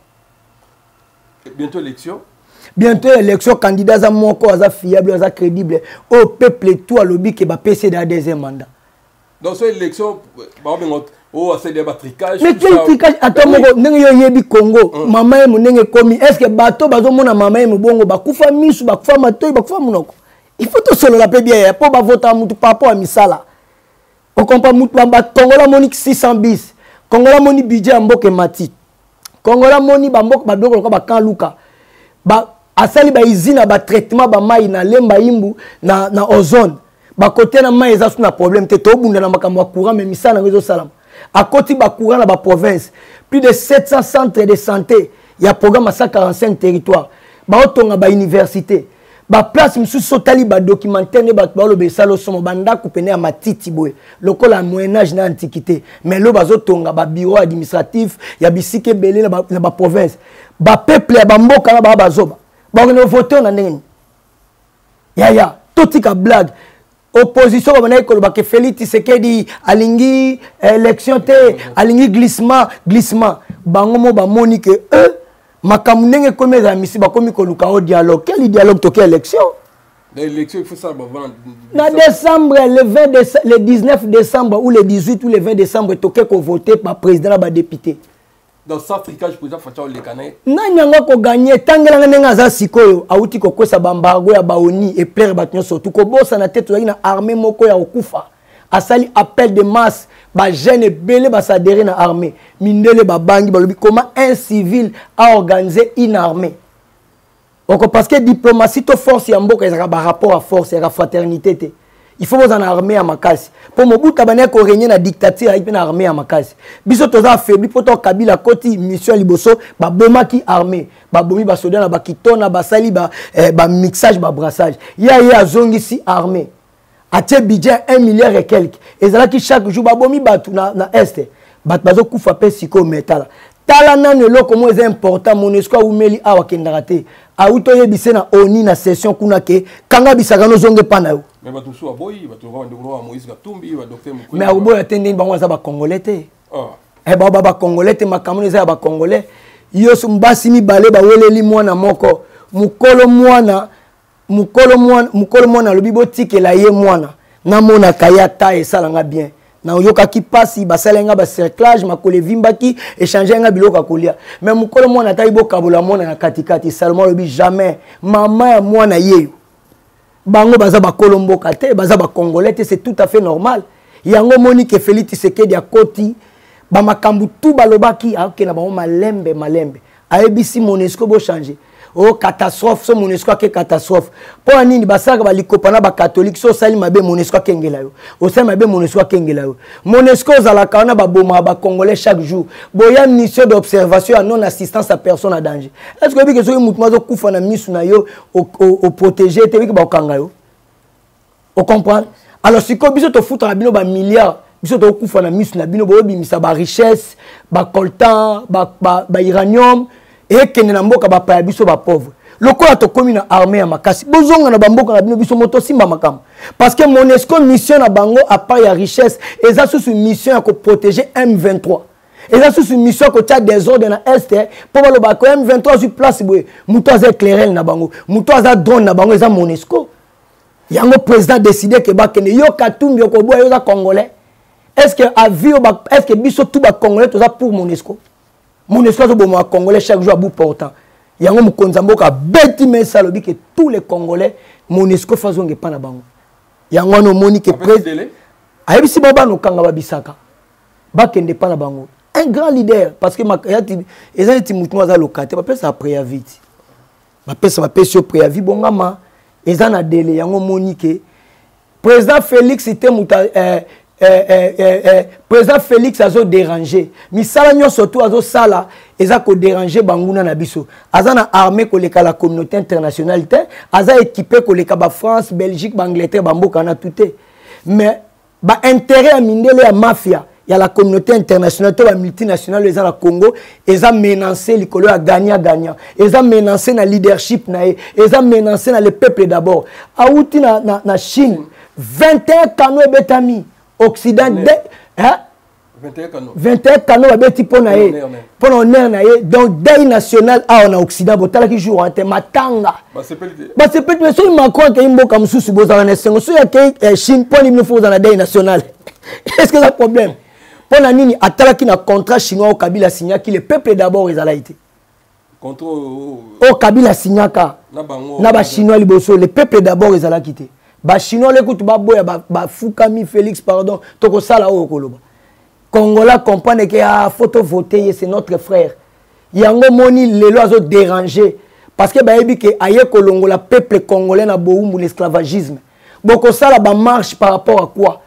bientôt élection bientôt élection candidat za moko za fiable za crédible au peuple tout à lobby que ba P C da deuxième mandat donc cette élection ba bengo oh c'est des tricage mais quel tricage attends moko ndenge yo yebi Congo mama emu ndenge komi est-ce que bato bazo mona mama emu bongo ba kufa misu ba kufa matoyi ba kufa munoko il faut tout solo la paix bien pour ba voter mutu par rapport à misala on comprend mutu ba Congola monique six cents bis Congola moni budget mboke mati Congola moni ba mboka ba doko ko ba kan luka ba asali ba izina ba traitement ba mai na lemba imbu na na ozone ba côté na mai eza na problème te to bunda na makambo courant mais misala ngo salam à côté ba courant na ba province plus de sept cents centres de santé il y a programme à cent quarante-cinq territoires ba otonga ba université ba place msu sotali ba documentaire ne ba ba lo besalo somo banda kupene ya matiti boy lokola moyen âge na antiquité mais lo bazotonga ba bureau administratif ya bisike belé na ba, na ba province ba peuple ya ba mboka na ba bazoba ba ko voter na ndenge ya ya totika blague opposition ba na ko ba ke Félix Tshisekedi alingi élection te alingi glissement glissement bango mo ba moni que eux makambu ndenge komi za misi ba komi ko luka au dialogue quel dialogue to quelle élection l'élection il faut ça ba na décembre le vingt décembre le dix-neuf décembre ou le dix-huit ou le vingt décembre to ke ko voter par président ba député dans ça tricage président Facha le Canet na nyanga ko gagner tangela nga za sikoyo auti ko kosa bambargo ya baoni et plaire batnyo surtout ko bossa na tête na armée moko ya okufa asali appel de masse ba jeune belé ba s'adhérer na armée mindele ba bangi ba lobi comment un civil a organisé une armée donc parce que diplomatie to force ya mboka ezaka ba rapport à force ya fraternité te il faut vous en armée à makasi pour mobuta bana ko régner na dictature avec na armée à makasi biso toza affaibli pour to kabila koti mission liboso ba bomaki armée ba bomi ba soldat na ba kitona ba sali ba eh, ba mixage ba brassage ya ya zongi si armée a te budget un milliard et quelques et ça qui chaque jour ba bomi batu na na est bat bazo kufa pe siko métal tala nane loko mo est important monesco ou meli awa kendarate a uto yebise na oni na session kuna ke kanga bisaka no zonge pana yo mais batu so aboyi batu ko ndeko Moïse Katumbi ba docteur Mukwege mais aboyi atende bango za ba congolais te ah eh ba ba congolais te makamuni za ba congolais yo mbasi mi bale ba weleli mwana moko mukolo mwana mukolo mwana mukolo mwana lobi botikela ye mwana na mona kaya ta esalanga bien na yoka ki pasi basalenga ba cerclage makole vimbaki échanger nga biloko kolia mais mukolo mwana ta ibo kabola mwana na katikati seulement lobi jamais mama ya mwana yeyo bango baza ba kolomboka te baza ba congolais te c'est tout à fait normal yango Monique Félix Tshisekedi ya koti ba makambu tout balobaki akena ba malembe malembe ayebisi Monesco bo changer oh catastrophe so Monesco ke catastrophe pour nini basaka ba likopana ba catholique so sali mabe Monesco kengela yo o sali mabe Monesco kengela yo Monesco zala kana ba boma ba congolais chaque jour boya mission d'observation à non assistance à personne en danger est-ce que bi que so mutu mazo kufa na misu na yo au protéger te bi ba okanga yo on comprend alors si ko biso to foutre bino ba milliards biso to kufa na misu na bino bo bimisa ba richesse ba coltan ba ba, ba uranium et que na mboka ba pa biso ba pauvre lokola to komi na armée ya makasi bozonga na bamboka na bino biso moto simba makam parce que Monesco mission na bango à part ya richesse eza sous une mission à protéger M vingt-trois eza sous une mission ko tia désordre na est pour ba lo ba ko M vingt-trois sur place boy muto za éclairel na bango muto za drone na bango eza Monesco yango président décidé que ba kene yo Katumbi ko boy yo za congolais est-ce que a vie est-ce que biso tout ba congolais to za pour Monesco Monesco azo bomo congolais chaque jour à bout portant. Yango mukonza mboka beti mesa lobi que tous les congolais Monesco fazonge pa na bango. Yango no moni que président ayebisi baba no kanga babisaka. Ba kende pa na bango. Un grand leader parce que makayati ezali mutu aza lokate ba pesa préavis. Ba pesa ba pesa préavis bongama ezana délai yango moni que président Félix était muta euh Euh, euh, euh, euh, président Félix a dérangé. Misala nyo surtout a sala eza ko déranger banguna na biso. Azana armée ko leka la communauté internationale te, aza équipé ko leka ba France, Belgique, ba Angleterre, ba mboka na touté. Mais ba intérêt à mindele ya mafia, ya la communauté internationale to ba multinationale eza la Congo, eza menacé likolo ya gagnant gagnant. Eza menacé na leadership na e, eza menacé na le peuple d'abord. Aouti na na, na Chine, vingt et un canaux betami. Occident de hein vingt et un canaux vingt et un canaux abeti pona ye pona honneur na ye donc deuil national a en Occident botala ki jour ante matanga ba sepelite ba sepelite mais so Macron ke imboka mususu bozala na sengo so ya ke Chine poni no faut na deuil national est-ce que ça problème pona nini atala ki na contrat chinois au Kabila signa ki le peuple d'abord ezala été contre au Kabila signaka na bango na ba chinois liboso le peuple d'abord ezala quitté. Ba chinois l'écoute ba boya ba, ba Fukami Félix pardon toko sala o koloba Congolais comprendre que a photo voter c'est notre frère yango moni lelo azo déranger parce que ba yebi que aye kolongo la peuple congolais na boumbu l'esclavagisme boko sala ba marche par rapport à quoi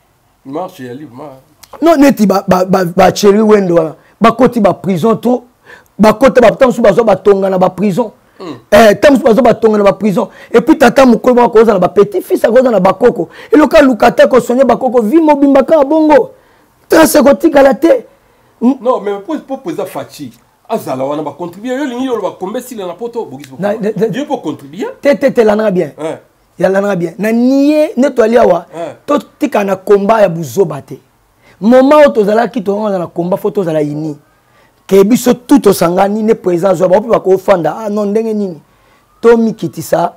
marche ya libre non neti ba ba ba, ba chéri wendo ba koti ba prison to ba koti ba tant sou ba zo ba tonga na ba prison. Mm. Eh, tam bazo batonga na ba prison et puis tata mukolo ba koza na ba petit fils a koza na ba koko et le cas lukata ko sonye ba koko vi mobimba ka bongo trase ko tika te. Mm. Non mais pour pour poser Fachi azala wana ba contribuer yo lingi yo ba kombe sile na poto bogis beaucoup Dieu peut contribuer te te te lana bien hein ya lana bien na nié netwalia wa to tika na combat ya buzoba te moment où tozala ki to na combat photo zala yini que biso tout au sangani ne présent zo ba ko ofanda ah non ndenge nini to mikitisa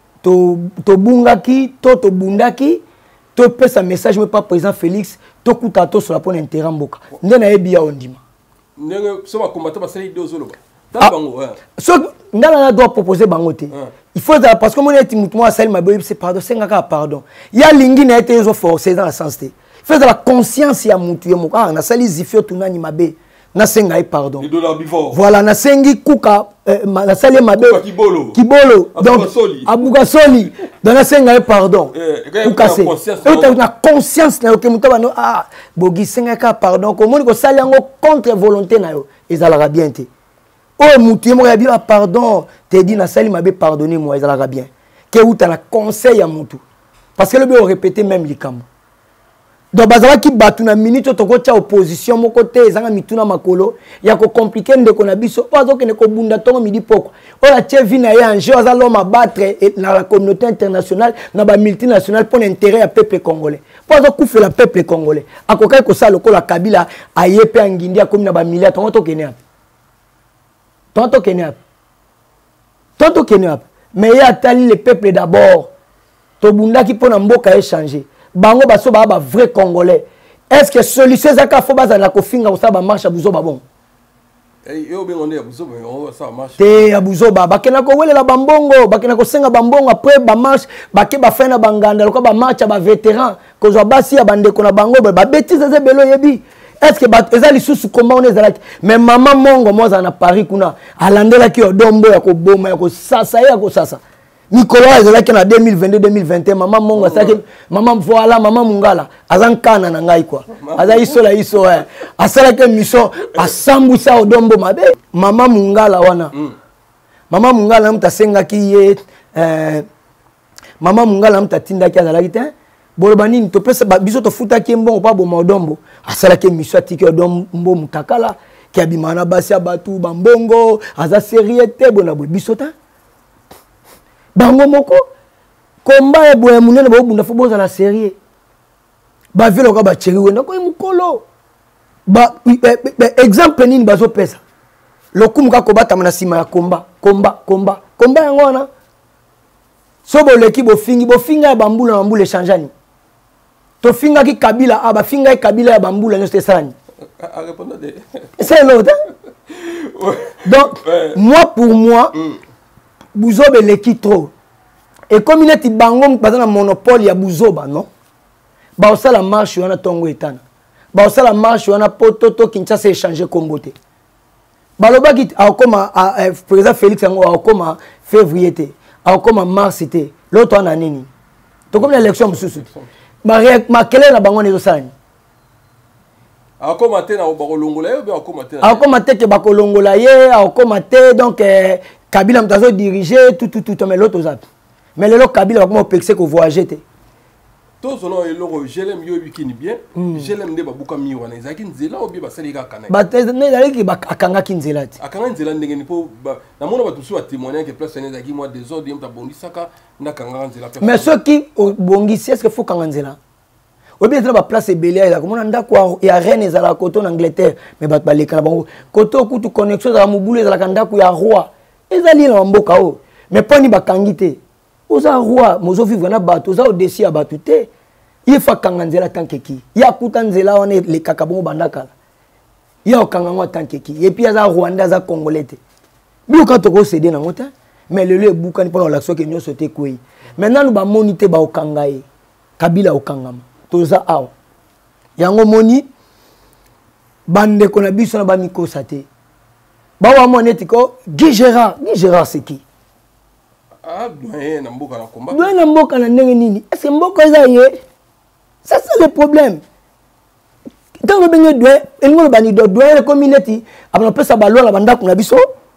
to to bungaki to to bundaki to pesa message mais pas président Félix to kuta to sur la pone intérêt mboka ndena ebia ondima ndenge so ba combattre ba sali deux olo ba bango so ndana doit proposer bango te il faut parce que mon eti mutu moi sali maboy c'est pardon senga pardon ya lingi na ete zo forcer dans la sens te il faut de la conscience ya mutu ya moka na sali zifio tunani mabe na senga e pardon voilà na sengi kuka na sali mabe kibolo kibolo donc abuga soli dans na senga e pardon kuka se et na conscience na ke mutaba no ah bogi senga ka pardon ko moni ko sali yango contre volonté na yo ezalaka bien te oh mutu mo ya bien pardon te dit na sali mabe pardonner moi ezalaka bien ke uta na conseil ya mutu parce que le be répéter même likamo. Donc bazala ki batu na minute to ko tia opposition mo côté ezanga mituna makolo ya ko compliquer ndeko na biso ozo ke ne ko bunda tongo midi poko ola chevi na ya enjeu azalo ma battre na la communauté internationale na ba multinationale pour l'intérêt à peuple congolais ozo kufa la peuple congolais akokai ko sala ko la Kabila ayepe angindi akomi na ba milliards tongo to kenya tonto kenya tonto kenya mais ya tali le peuple d'abord to bunda ki pona mboka échanger bango baso ba ba vrai congolais est-ce que solution zaka fo baza na kofinga ko sa ba marche buzo ba bon eh yo be ngone buzo ba on sa marche te abuzo ba bakena ko welela bambongo bakena ko senga bambongo après ba marche bake ba fena banganda ko ba marche ba vétéran ko zo basi ya bande ko na bango ba bêtise ze belo yebi est-ce que ba ezali susu comment on ezala mais maman mongo moza na Paris kuna alandela ki odombo ya ko boma ya ko sasa ya ko sasa Nicolas ezalaki na deux mille vingt-deux deux mille vingt et un maman mongo asaki maman voilà maman mungala azankana na ngai quoi aza isola iso eh asalaki mission asambusa odombo mabe maman mungala wana maman mungala mtasengaki ye eh maman mungala mtatindaki azalaki te boloba nini to pesa biso to futaki mbongo pa boma odombo asalaki mission atiki odombo mutakala ki abimana basi abatu bambongo aza seriete bona biso ta bango moko komba ya boya munene ba bunda fo boza la série ba velo ka ba chéri wenda ko mukolo ba exemple nini bazo pesa lokumu ka ko batama na sima ya komba komba komba komba yango wana so bo leki bo fingi bo finga ya bambula na mbula changeani to finga ki Kabila aba finga ya Kabila ya bambula no stesani C'est l'autre. Donc, ouais. Moi, pour moi, mm. Bouzoba est l'équipe trop. Et comme il est bangom, par exemple, monopole, il y a Bouzoba, non? Bah, ça la marche, on a Tongo Etana. Bah, ça la marche, on a Pototo qui s'est échangé comme beauté. Bah, le bas qui a comme président Félix Ango, a comme février, a comme mars, l'autre en année. Donc, comme l'élection, monsieur, ma quelle est la bango de ça? A commenté na bakolongola ou bien a commenté a commenté que bakolongola ye a commenté donc Kabila mtazo diriger tout tout tout mais l'autre aux autres mais le Kabila va comment pexer que voyager té tous on a le je l'aime yo bikini bien je l'aime de babuka mi wana ezaki nzela ou bien basali ka kana ba ne dali ki akanga kinzela ti akanga nzela ndenge ni po na mona ba tusu a témoigner que place ezaki moi des ordres yemta bondisaka na kanga nzela mais ceux qui bongisi est-ce que faut kanga nzela ou bien dans la place Bélia, il y a Rennes et la côte en Angleterre, mais il y a les Canabons. Côté où tu connexion à Mouboulé, il y a roi. Ils ont dit en Bokao. Mais pas ni bakangité. Aux a roi, mozo vivre na bateau, aux a au-dessus à batouté. Il faut kanganzela tant que qui. Il y a kutanzela on est les kakabon bandaka. Il y a kanganwa tant que qui. Et puis il y a Rwanda, il y a Congolais. Nous quand on cédé dans montagne, mais le lieu boucan pendant l'action que nous sauté quoi. Maintenant nous va moniter ba okangaye. Kabila okangama. Toza awa yango moni bande ko na biso na ba miko sate ba wa moneti ko Guy Gérard Guy Gérard c'est qui ah doyen na mboka na combat doyen na mboka na ndenge nini est-ce que mboka za ye ça c'est le problème tant que benye doyen elmo bani do doyen le community abana pesa ba lola banda ko na biso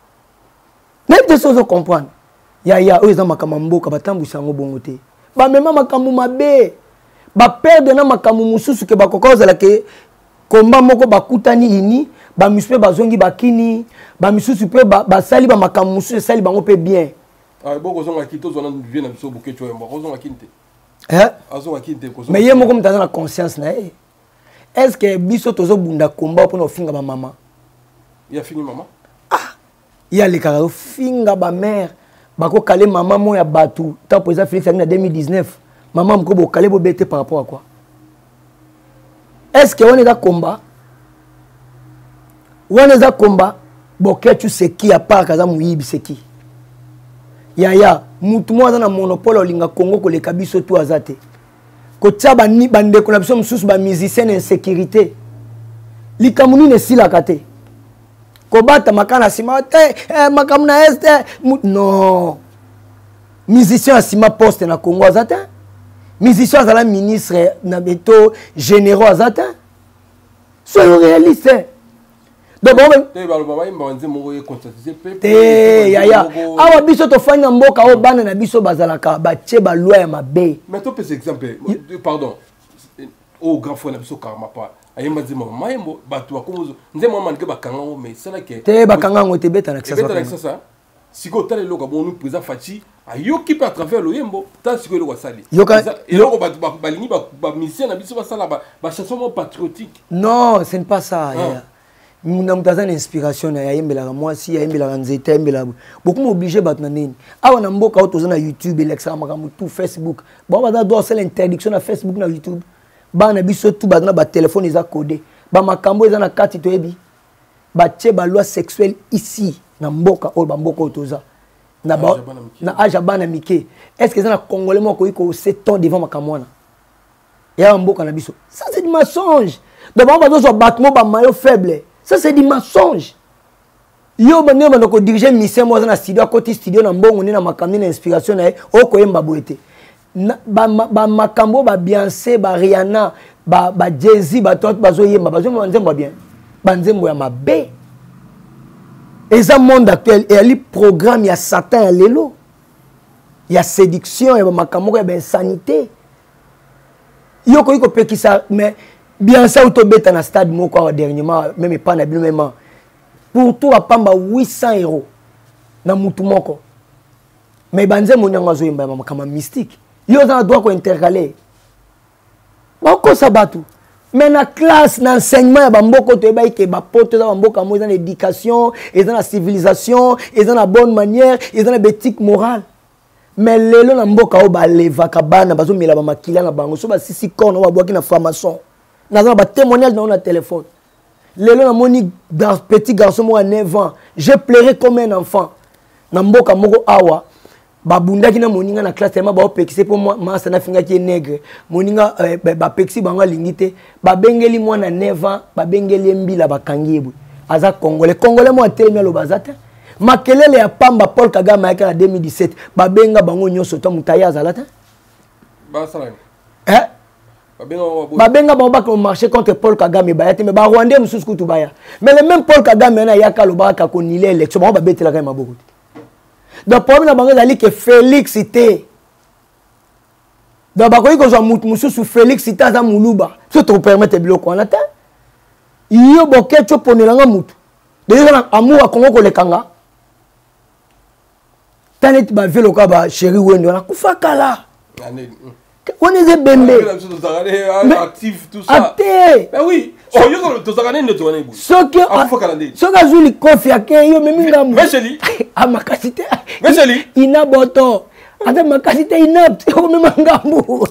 même des choses comprendre ya ya o za makama mboka batambusa ngo bongote ba mema makamu mabe ba perdre na makamu mususu ke bakokoza la ke komba moko bakutani ini ba mispe bazongi bakini ba misusu pe ba sali ba makamu mususu sali bango pe bien ah boko zonga kito zona vient na biso bokecho yamba ko zonga kinte eh azo kinte ko mais yemo comme dans la conscience na eh est-ce que biso tozo bunda komba pour no finga ba mama il a fini maman ah il y a les carreaux finga ba mère bako kale maman mo ya batu ta président Félix en deux mille dix-neuf. Maman mko bo kale bo bete par rapport à quoi? Est-ce que on est dans combat? On est dans combat? Bo ketu c'est qui à part kaza muyibi c'est qui? Ya ya mutu mo na monopole olinga Congo ko le kabiso tout azate. Ko taba ni bande ko na biso mususu ba musicien insécurité. Likamuni ne sila kate. Ko bata makana sima te eh, makamna este non. Musicien sima poste na Congo azate. Musicien à la ministre Nabeto généraux azata. Soyons réalistes. Donc bon te ba baba imba wanze mo ye conscientiser pe te ya ya awa biso to fanya mboka o bana na biso bazalaka ba tie ba loi ya mabe. Mais to peux exemple pardon au grand frère na biso karma pa ayemba nzema mayembo batu akomozo nzema manike bakanga o mais c'est là que te bakanga ngo te beta na kisa ça siko tale loka bon nous président Fachi ayoki pa à travers le yembo ta siko lo wasali et loko ba balingi ba mission na biso basala ba chanson patriotique. Non, ce n'est pas ça. Muna mutazana inspiration na yembela moi si yembela nzete yembela beaucoup m'obligé batna nini awa na mboka auto na YouTube l'extra makamu tout Facebook bon ba doit faire l'interdiction na Facebook na YouTube ba na biso tout ba na ba téléphone ils a codé ba makambo ils na carte to ebi ba tie ba loi sexuelle ici na mboka o ba mboka otoza na ba na aja bana mike est-ce que ça na congolais moko iko sept ans devant makamwana ya mboka na biso ça c'est du mensonge donc on va doit battre ba maillot faible. Ça c'est du mensonge. Yo bande bande ko diriger mission mo na studio côté studio na mbongo ni na makambo na inspiration na o ko yemba boete. Ba ba makambo ba Beyoncé ba Rihanna ba ba Jay-Z ba tot bazo yemba bazo nzembo bien. Ba nzembo ya mabe. Et ça monde actuel et ali programme ya Satan ya lelo. Ya séduction ya makambo ya insanité. Yo ko iko pekisa mais bien ça auto beta na stade moko dernièrement même pas na même pour tout à pamba huit cents euros na mutu moko mais banze monyanga zo yemba kama mystique yo za droit ko intercaler bako sabatu mais na classe na enseignement ya bamboko to ebai ke ba pote za bamboka mo za na éducation et dans la civilisation et dans la bonne manière et dans la éthique morale mais lelo na mboka o ba leva kabana bazo mela ba makila na bango so ba sisi kono ba boaki na formation. Nous avons un témoignage dans notre téléphone. lelo na moni petit garçon moi à neuf ans je pleurais comme un enfant na mboka moko awa babundaki na moninga na classe tellement ba opekise pour moi masa na finga ki nègre moninga ba pexi banga lingité ba bengeli moi na neuf ans ba bengeli mbila bakangi ebwe aza congolais congolais moi telemi lo bazata makelele ya pamba Paul Kagame ya deux mille dix-sept ba benga bango nyoso to mutaya zalata ba sala eh ba benga ba ba marché contre Paul Kagame ba yate mais ba Rwandais mususu kutu baya mais le même Paul Kagame na yaka lo ba ka konile élection ba betela ka maboko. Donc, le problème c'est que Félix était. Donc, il y a un sous Félix était à Moulouba. Si tu permets de bloquer, on attend. Il y a un bouquet de choses pour nous. Déjà, amour à Congo, le Kanga. Tant que tu le cas, chéri, on a Koufakala. On est des bébés. Actif, tout ça. Ben oui. Oh, yo to zakane ndo to wana. Soki soki azuli kofi yake yo memi ngambo. Vecheli. A makasite. Vecheli. Ina boto. Ata makasite ina yo memi ngambo.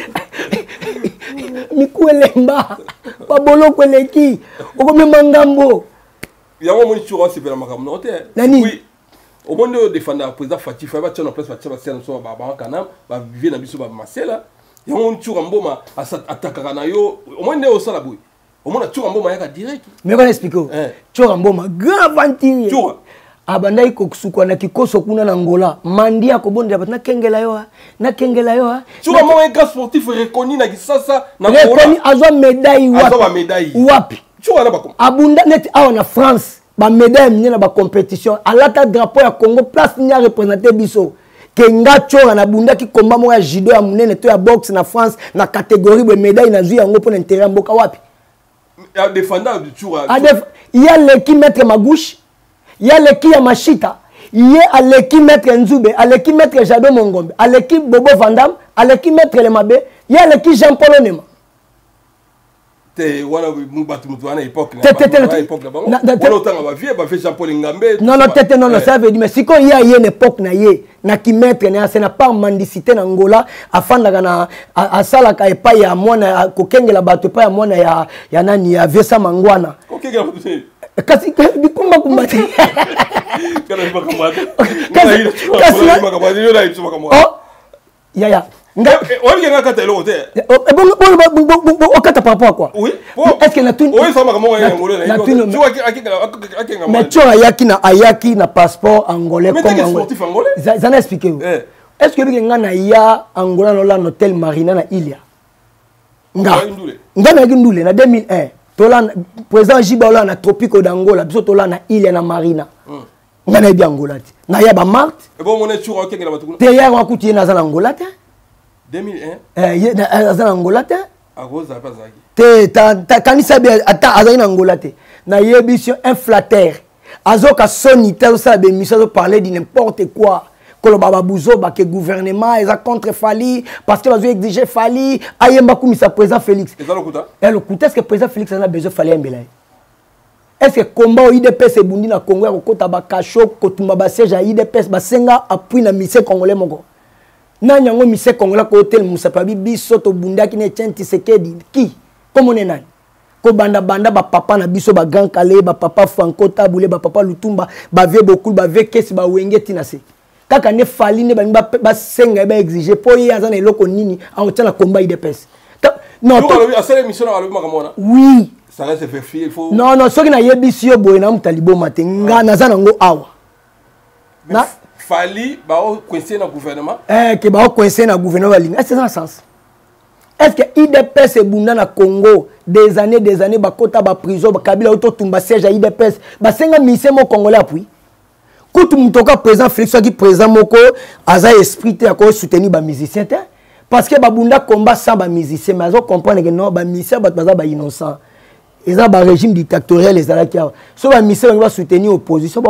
Mikuelemba. Babolo kweleki. Oko memi ngambo. Yango moni chura sipela makamno te. Nani? Oui. Au monde de défendre le président Fatih Faye va tenir en place Fatih Faye so ba ba kana ba vivre na biso ba masela. Yango chura mboma atakaka na yo. Au monde au sala boy. Au moins, tu as un bon moyen direct. Mais on explique. Tu as un bon moyen grave aventurier. Tu as abanda iko suko na kikoso kuna na Angola. Mandia ko bonde na kengela yo na kengela yo. Tu as un moyen sportif reconnu na Kisasa na Angola. Reconnu azwa médaille wapi? Azwa médaille. Wapi? Tu as na ba abunda net awa na France. Ba médaille mine na ba compétition. Alata drapeau ya Congo place ni a représenter biso. Kenga chora na bunda ki combat mo ya judo ya munene to ya boxe na France na catégorie de médaille na zui yango pour l'intérêt mboka wapi? Défendant du tour. Il y a l'équipe mettre ma gauche, il y a l'équipe à Machita, il y a l'équipe mettre Nzube, à l'équipe mettre Jado Mongombe, à l'équipe Bobo Vandam, à l'équipe mettre Le Mabé, il y a l'équipe Jean-Paul Onema. C'est voilà mubatu mutwana époque là. Époque là. On autant va vivre, va faire Jean-Paul Ngambe. Non non tete non non ça veut dire mais si quand il y a une époque na yé na ki mettre na c'est na pas mendicité na Angola afin na a sala ka epa ya mwana ko kengela bato pa ya mwana ya ya nani ya Vesa Mangwana. Ko kengela bato. Kasi bikumba kumbati. Kana bikumba kumbati. Kasi kasi makamadi yo na itsu makamwa. Oh ya ya. Nga on nga kata lo te. Bon bon bon bon o kata par rapport à quoi? Oui. Est-ce que na tune? Oui, ça makamwa ya ngolo na. Tu vois qui mais tu as yaki na ayaki na passeport angolais comme angolais. Sportif angolais. Ça n'a expliqué. Est-ce que nga na ya angola no la hôtel Marina na Ilia? Nga. Nga na gindule na deux mille un. Tola président Jibola na tropico d'Angola, biso tola na Ilia na Marina. Nga na bi Angola. Na ya ba Marthe. Et bon mon chura ke ngela batukuna. Te ya wa kuti na za Angola te. deux mille un. Eh ye na za Angola te. A cause pas zaki. Te ta ta kanisa bi ata aza na Angola te. Na yebition un flatteur. Azoka soni tel ça be mission parler de n'importe quoi. Que le baba bouzo ba que gouvernement ils a contre Fali parce que ils ont exigé Fali ayemba kumisa président Félix. Et ça le coûte. Et le coût est-ce que président Félix en a besoin Fali mbela? Est-ce que combat au I D P S bundi na Congo ko kota ba kacho ko tumba ba siège à I D P S ba senga appui na mission congolais moko. Na nyango mission congolais ko hotel Musapabi biso to bunda ki ne tchenti sekedi ki comme on est nani. Ko banda banda ba papa na biso ba grand Calais ba papa Franco Tabule ba papa Lutumba ba vie beaucoup ba vie kesi ba wenge tinase. Kaka ne Fali ne ba ba senga ba exiger po ye azana eloko nini a otana combat I D P S. Non, tu as fait l'émission à l'Album. Oui. Ça reste fait fier, il faut. Non, non, ce qui n'a pas été si bon, na mtalibo matenga, na zana ngo awa. Na Fali, ba o coincé dans gouvernement. Eh, que ba o coincé dans gouvernement ligne. Est-ce que ça a sens? Est-ce que I D P S et bunda na Congo des années des années ba kota ba prison ba Kabila auto tumba siège à I D P S, ba senga mise mo congolais appui. Kutu mutoka président Félix qui président moko aza esprit te ko soutenir ba musicien te parce que ba bunda combat sans ba musicien mais azo comprendre que non ba musicien ba baza ba innocent. Ils ont un régime dictatorial, les Alakia. Si on va soutenir l'opposition,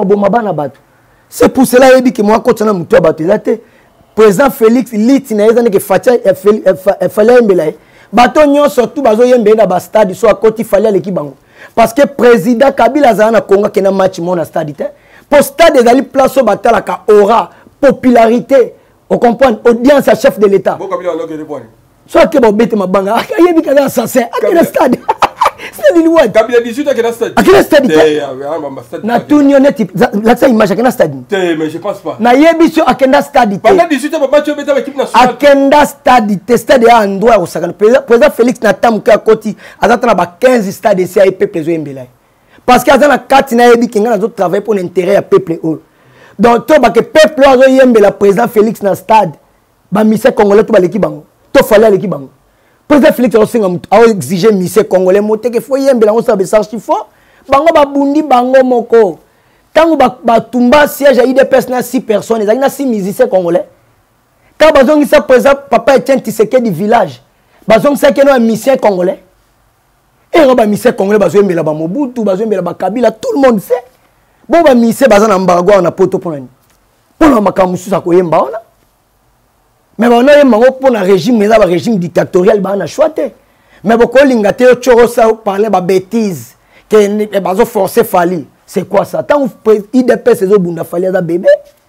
c'est pour cela que moi, quand on a le président Félix, il que Fatia fallait un bateau surtout bazo yembe na ba stade so akoti fallait l'équipe bango parce que président Kabila zana Congo qui na match mon stade pour stade des ali place au batala ka aura popularité on comprend audience à chef de l'état bon Kabila loke de point soit que bon bête ma banga ayebi ka assassin à quel stade stade liwa Kabila dix-huit à quel stade? À quel stade? Na tout nyoneti la ça image à quel stade? Mais je pense pas. Na yebiso à quel stade? Pendant dix-huit ans papa tu es avec équipe nationale. À quel stade? Stade à endroit au Sakana. Président Félix Natam qui a côté azatana ba quinze stades ici à peuple zoembela. Parce qu'il y a dans quatre na yebi kinga na zo travailler pour l'intérêt à peuple eux. Donc to ba que peuple zo yembela président Félix na stade. Ba mise congolais to ba l'équipe bango. To fallait l'équipe bango. Président Félix a exigé mise congolais moté que faut yembela on sabe ça qu'il faut. Bango ba bundi bango moko. Quand ba tumba siège à I D P S na six personnes, il y a six musiciens congolais. Quand bazong ça président papa Etienne Tshisekedi du village. Bazong ça que no musicien congolais. Et roba musicien congolais bazong yembela ba Mobutu, bazong yembela ba Kabila, tout le monde sait. Bon ba musicien bazana embargo on a poto pour nani. Pour la makamusu sa ko yemba ona. Mais on a un pour un régime, mais un régime dictatorial, on a choisi. Mais beaucoup de gens parlent de bêtises, qu'ils ont forcé Fali. C'est quoi ça? Tant que I D P S, ils ont fallu un bébé.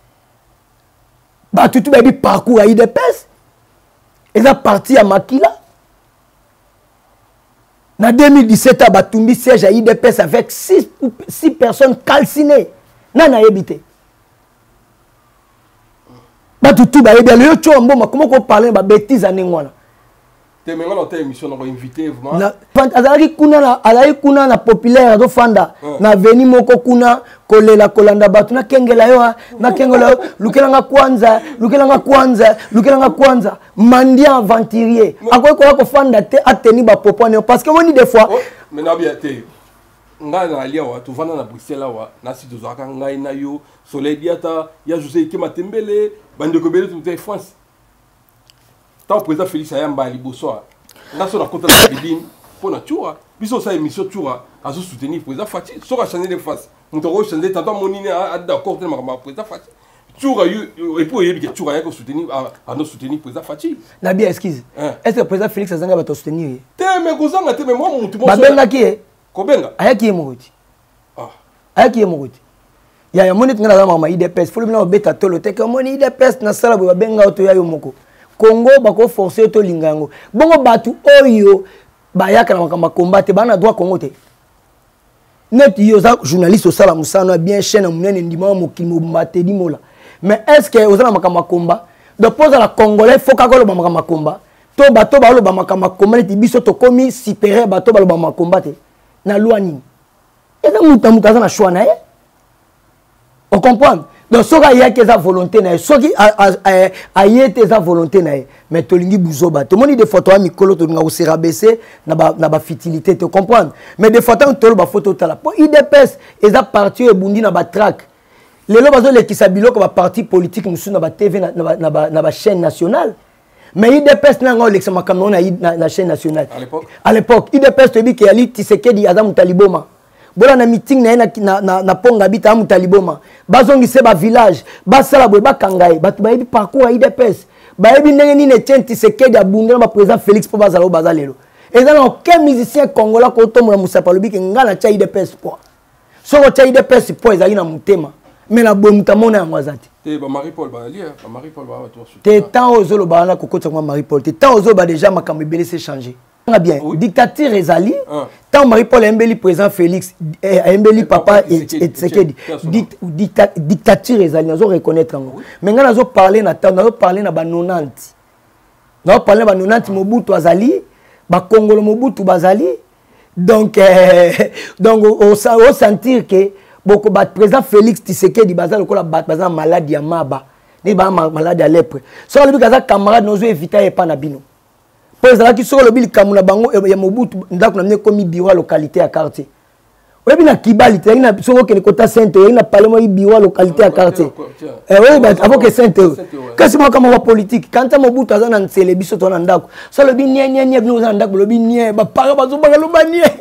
Bah, tout le parcours à I D P S. Ils ont parti à Makila. En deux mille dix-sept, ils ont tombé siège à I D P S avec six personnes calcinées. Ils ont habité. Bah tout tout bah et bien le tu comment on parle de bêtises à n'engwana. T'es maintenant dans ta émission on va inviter vraiment. Na azalaki kuna na alai kuna na populaire do fanda na veni moko kuna kolela kolanda batu na kengela yo na kengela lukelanga kwanza lukelanga kwanza lukelanga kwanza mandia aventurier akoy ko ko fanda te ateni ba popone parce que woni des fois mais na bien te nga na alia wa tu vanda na Bruxelles wa na si tozaka ngai na yo soleil diata ya José Ike Matembele bande ko bele tout France tant président Félix Ayamba liboso na so na compte la bidine pour na tua biso sa émission tua a so soutenir président Fati so ka changer de face on to changer tant monine a d'accord tellement ma président Fati tua et pour yebi que tua ya ko soutenir à no soutenir président Fati na bien excuse est-ce que président Félix Azanga va te soutenir te me kozanga te me moi mutu mo ba benga ki kobenga ayaki yemoti ah ayaki yemoti ya ya moni tngala mama I D P S fulu bina obeta tolo te que moni I D P S na sala bo benga oto ya yo moko Congo bako forcer to lingango bongo batu oyo bayaka na makamba combattre bana droit Congo te net yo za journaliste au sala musana bien chaîne munene ndima mokimo matedi mola mais est-ce que aux na makamba combat de pose à la congolais faut ka ko ba makamba combat to bato ba lo ba makamba combat ti biso to komi supérieur bato ba lo ba makamba combattre na loi nini eza muta muta na choix na ye on comprend donc ce qu'il y a que sa volonté na ce qui a y était sa volonté na mais tolingi buzoba tout le monde des photos mi kolo to nga se rabaisser na ba na ba futilité tu comprends mais des photos to ba photo tala pour I D P S eza parti e bundi na ba track lelo bazo le kisabilo ko ba parti politique musu na ba T V na na ba na ba chaîne nationale mais I D P S na ngo l'exema comme on a na chaîne nationale à l'époque à l'époque I D P S to bi ke ali Tshisekedi Adam Taliboma bola na meeting na na na na ponga bita mu Taliboma bazongi se ba village ba sala boy ba kangai batu ba yebi parcours I D P S ba yebi ndenge ni ne tenti sekedi abundela ba président Félix po bazalo bazalelo ezala aucun musicien congolais ko to mo musa palobi ke ngala cha I D P S po so ko cha I D P S po ezali na mutema mais na boy mutamona ya mwazati te ba Marie Paul ba lia ba Marie Paul ba to te temps ozolo ba na kokota kwa Marie Paul te temps ozolo ba déjà makambe belé s'est changé bien oui. Dictature ezali ah. Tant Marie Paul Mbeli président Félix Mbeli papa et Tshisekedi dictature ezali nazo reconnaître ngo mais nga nazo parler na temps nazo parler na ba nonante nazo parler ba nonante Mobutu azali ba Congolo Mobutu bazali donc euh, donc au sentir que beaucoup ba président Félix Tshisekedi bazali ko la bazali maladie ya maba ni ba maladie à lèpre so le bikaza camarade nazo éviter et pas na bino président qui sort le bil kamuna bango ya Mobutu ndako na komi bureau à localité à quartier oyebi na Kibali te na songo ke kota Sainte na parlement i bureau à localité à quartier eh oui bah avant que Sainte kasi mo kama wa politique quand Mobutu azana nsele biso to na ndako so le bi nye nye nye bino na ndako le bi nye ba para ba zo ba lo ba nye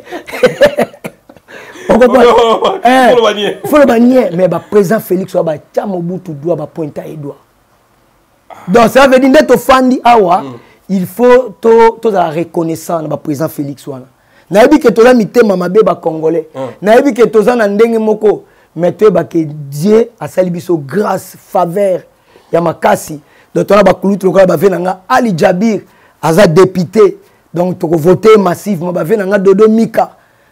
on comprend eh faut le ba nye mais ba président Félix wa ba cha Mobutu doit ba pointer Edouard donc ça veut dire d'être fandi awa il faut to to la reconnaissance na président Félix wana na yebi ke toza mitema mabe ba congolais na yebi ke toza na ndenge moko mais to ba ke Dieu a sali biso grâce faveur ya makasi donc to na ba kulutu lokola ba venanga Ali Jabir aza député donc to voter massivement ba venanga Dodo Mika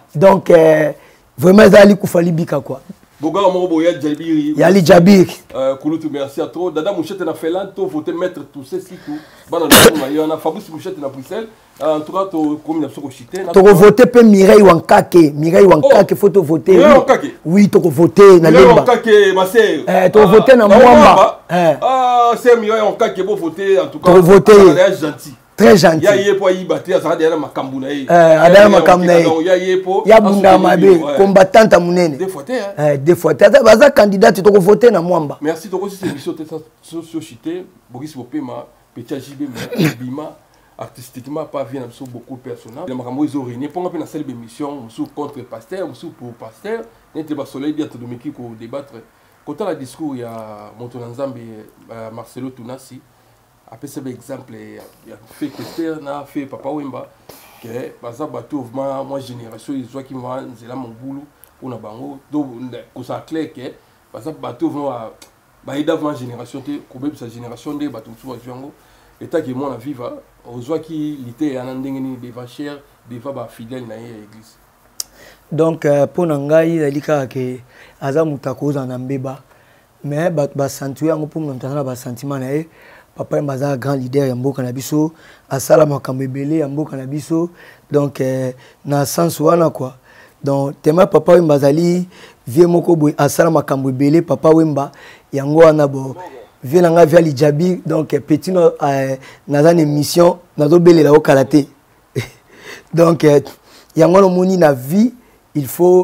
donc euh, vraiment ezali kufali bika quoi. Boga Morobo Yali Jabiri. Yali Jabiri. Euh, Kouloutou, merci à toi. Dada Mouchette na Félan, to voter mettre tous ces sites. Bana il y en a Fabrice Mouchette na Bruxelles. En tout cas, to comme il faut chiter. To voter pe Mireille Wankake, Mireille Wankake faut to voter. Mireille Wankake. Oui, to voter na Mireille Wankake, ma sœur. Eh, to voter na Mwamba. Ah, c'est Mireille Wankake pour voter en tout cas. To voter. Gentil. Très gentil. Ya yé po yibate azara derrière makambu na ye. Eh, adala makambu na ye. Ya yé po. Ya bunda mabe, combattante munene. Des fois hein. Eh, des fois. Tata baza candidat to ko voter na Mwamba. Merci to ko si émission socio chité, Boris Bopema, Petit J B Bima. Artistiquement, pas bien beaucoup de personnages. Les makambo ils ont réuni pour nga pe na salle d'émission, sous contre pasteur, sous pour pasteur, n'était pas soleil bien tout de meki ko débattre. Quand la discours il y a Montonanzambe Marcelo Tunasi. Après c'est exemple il y a fait Kester na fait Papa Wemba que baza bateau vraiment moi génération ils voient qui va nzela mon boulot pour na bango donc ko ça clair que baza bateau vraiment ba ida vraiment génération te ko be sa génération de bateau sous avion état que moi na viva on voit qui était en ndengeni devant cher devant ba fidèle na église donc pour nangai alika que aza mutakoza na mbeba mais ba ba sentir yango pour m'entendre ba sentiment na papa est un grand leader ya mboka na biso asala makambo ebele ya mboka na biso donc euh, na sens wana quoi donc tema papa Wemba azali vie moko boy asala makambo ebele papa Wemba yango wana bo vie nanga via lijabi donc petit no euh, na une émission nazo belela au karaté donc euh, yango no moni na vie il faut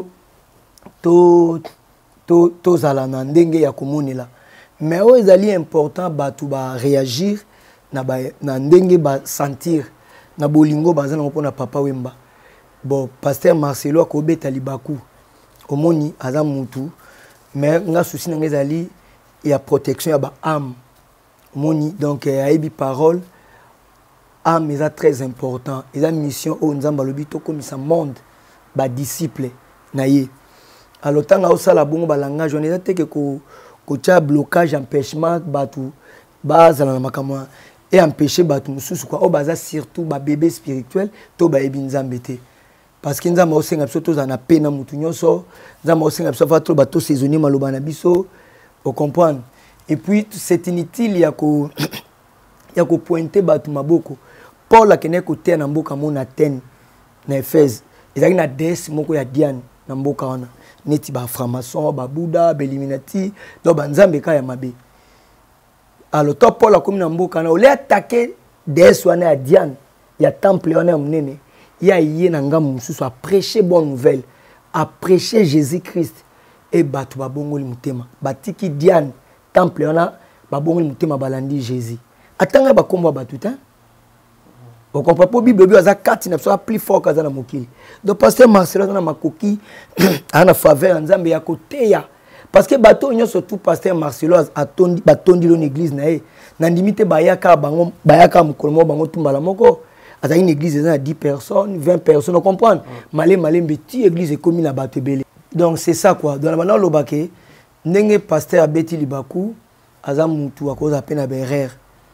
to to to zala na ndenge ya komonela. Mais il est important de réagir, de ndenge ba sentir, na bolingo baza na pona papa Wemba. Bon, pasteur Marcelo akobeta libaku. Omoni aza mutu, mais nga souci na ngezali il y a protection ya ba âme. Omoni donc aibi parole âme est très important. Il y a une mission au nzamba lobi to comme ça monde ba disciple na ye. Alors tant que ça la bongo ba langage on est que ko kocha blocage empêchement batu base na makama et empêcher batu mususu quoi o baza surtout ba bébé spirituel to ba ebinzambe te parce que nzamba osenga biso to za na pena mutu nyonso nzamba osenga biso fa to bato saisonnier maloba na biso on comprendre et puis c'est inutile ya ko ya ko pointer batu maboko Paul akene ko te na mboka mona Athènes na Éphèse ezaki na déesse moko ya Diane na mboka wana neti ba franc-maçon ba Bouddha ba Illuminati do banzambe ka ya mabe alors to Paul akomi na mboka na ole attaquer déesse wana ya Diane ya temple wana ya munene ya yé na ngam mususu a prêcher bonne nouvelle a prêcher Jésus-Christ et batu ba bongoli mutema batiki Diane temple wana ba bongoli mutema balandi Jésus atanga ba kombo batu ta. On comprend pas Bible Bible a quatre neuf soit plus fort que ça na mokili. Donc pasteur Marcelo na makoki ana faveur nzambe ya côté ya parce que bateau nyo surtout pasteur Marcelo a tondi batondi lo église na e na ndimite bayaka bango bayaka mukolomo bango tumbala moko ata une église na dix personnes vingt personnes on comprend malé malé mbeti église comme na bateau belé. Donc c'est ça quoi dans la manière lobake ndenge pasteur abeti libaku aza mutu akoza pena berère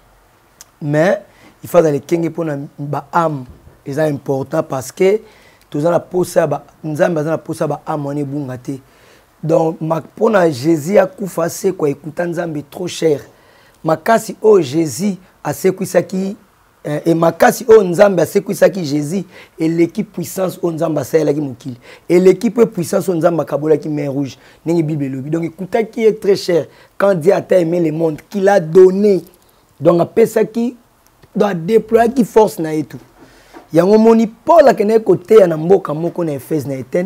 mais il faut aller kenge pour na ba âme c'est important parce que tous la posa ba nzamba na posa ba âme on est bungate donc ma pona Jésus a kufa c'est quoi écoutant nzambe trop cher makasi oh Jésus a seki et makasi oh nzambe a seki Jésus et l'équipe puissance oh nzamba ça la ki mukili et l'équipe puissance oh nzamba kabola ki mer rouge nengi bible lobi donc écouta qui est très cher quand Dieu a aimé le monde qu'il a donné donc a pesa qui doit déployer qui force na et tout yango moni Paul akene côté ya na mboka moko na Éphèse na Athènes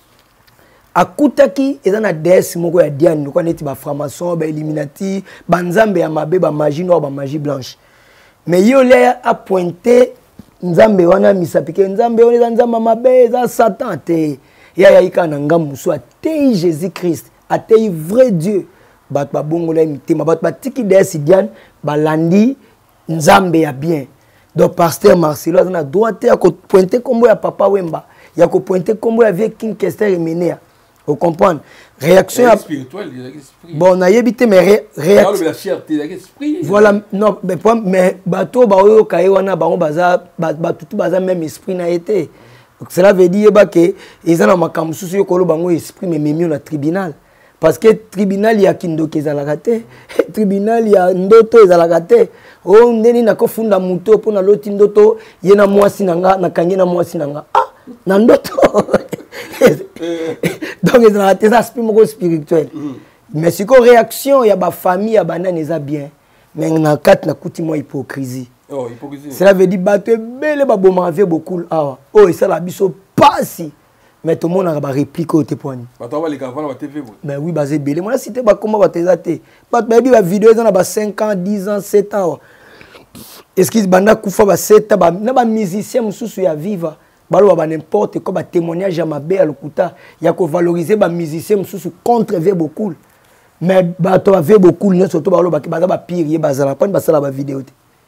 akutaki eza na déesse moko ya Diane ko neti ba franc-maçon ba Illuminati ba nzambe ya mabe ba magie noire ba magie blanche mais yo le a pointé nzambe wana misapike nzambe wana nzamba mabe za Satan te ya ya ika na ngamu so atei Jésus-Christ atei vrai Dieu bat ba bongola mitema bat ba tiki déesse Diane ba landi nzambe ya bien donc pasteur Marcelo a droit à pointer comme ya papa Wemba ya ko pointer comme ya vieux King Kester Emenea vous comprenez réaction spirituelle bon na yebité mais réaction la fierté l'esprit voilà non mais mais bateau ba oyo kai wana bango baza ba tout baza même esprit na été Cela veut dire que ils ont un souci de esprit mais même au tribunal. Parce que le tribunal, il y a Kindoke Zalagate, le tribunal, il y a Ndoto Zalagate. Oh, ndeni na kofunda muto pour na loti Ndoto, il y a moi sinanga, na kangi na moi sinanga. Ah, na Ndoto. Donc, ils ont des aspects spirituels. Mais si une réaction, il y a ma famille, il y a banane, ça bien. Mais dans le cadre, il y a hypocrisie. Oh, hypocrisie. Cela veut dire que belle baboma vie beaucoup. Ah, oh, et ça la biso pas si. Mais tout le monde a une réplique au tépoigné. Mais oui, basé belé. Moi, si tu as comment tu as été. Parce que la vidéo, ils ont cinq ans, dix ans, sept ans. Est-ce qu'ils ont fait sept ans? Il y a des musiciens qui sont vivants. N'importe quoi, témoignage à ma belle, il y a que valoriser les musiciens qui sont contre beaucoup. Mais tu as vu beaucoup, ils sont pire, ils sont la vidéo.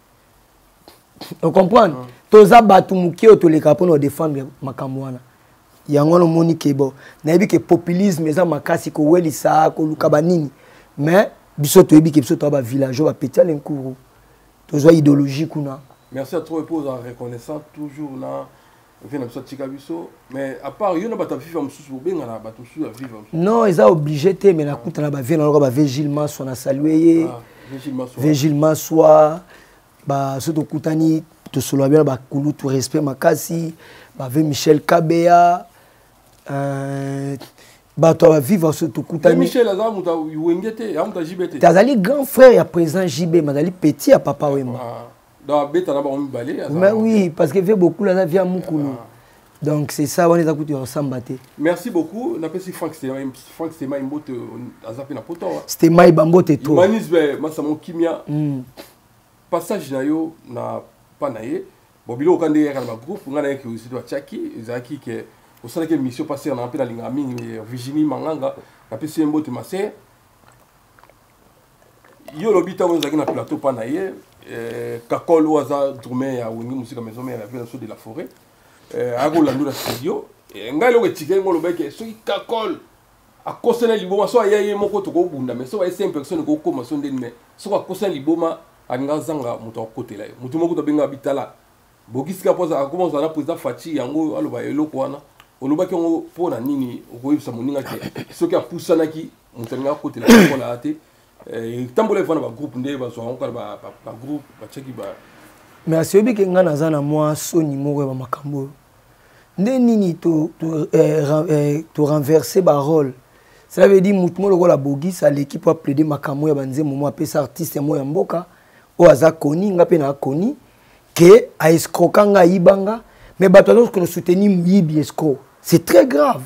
Vous comprenez? Tous les gens qui ont défendre Makamouana. Il y a un monde qui est bon. Il y a un populisme, il y a un makasi ko welisa ko lukabanini. Mais biso to ebi ke biso to ba village ba petit l'encouru. To zo idéologie kuna. Merci à toi pour en reconnaissant toujours là vient biso tika biso mais à part yo na ba ta vivre mususu benga na ba to su vivre. Non, ils ont obligé te mais na kuta na ba vient na ba Vigile Maso na saluer. Vigile Maso. Vigile Maso ba so to kutani to solo bien ba kulu to respect makasi. Ba Michel Kabea. Euh, bah toi vivre ce tout coûte Michel Azam ou ta Wengete am ta J B T t'azali grand frère à présent J B mais petit à papa Wemba dans beta na ba on balé mais oui parce que fait beaucoup là via Mukulu donc c'est ça on est à côté ensemble. Merci beaucoup na pesi Frank c'était Frank c'était mai mbote azapi na poto c'était mai bambote to manisbe masamo kimia passage na yo na panaye bobilo kande ya ba groupe ngana ki aussi to chaki zaki ke au sein de la mission passée, on a appelé la ligne Virginie Manganga, la P C M B T Massé. Il y a l'habitat où on a un plateau panaye, Kakol ou Aza Droumé à Wingi Musique Maison, mais elle a vu de la forêt. Ago Landou la studio. Et Ngalo est tiré, mon bec, ce qui Kakol a concerné l'Iboma, soit il y a un mot de Bunda, mais soit il y a cinq personnes qui ont commencé à dire, mais soit à concerner l'Iboma, à Ngazanga, mon côté là. Mon tout le monde a bien habité là. Bogiska pose à commencer à la président Fati, Yango, Aloba et Lokwana. On a dit que na nini okoyi sa moninga ke soki apusana ki mutenga côté la ko la ate et tambole fana ba groupe ndé ba so encore ba ba groupe ba cheki ba mais asobi ke ngana zana moi soni moko ba makambo ndé nini to to to renverser ba rôle ça veut dire mutumo loko la bogisa l'équipe a plaider makambo ya banze momo apesa artiste mo ya mboka o aza koni ngape na koni ke a escrokanga ibanga mais bato que nous soutenir muyibi escroc. C'est très grave.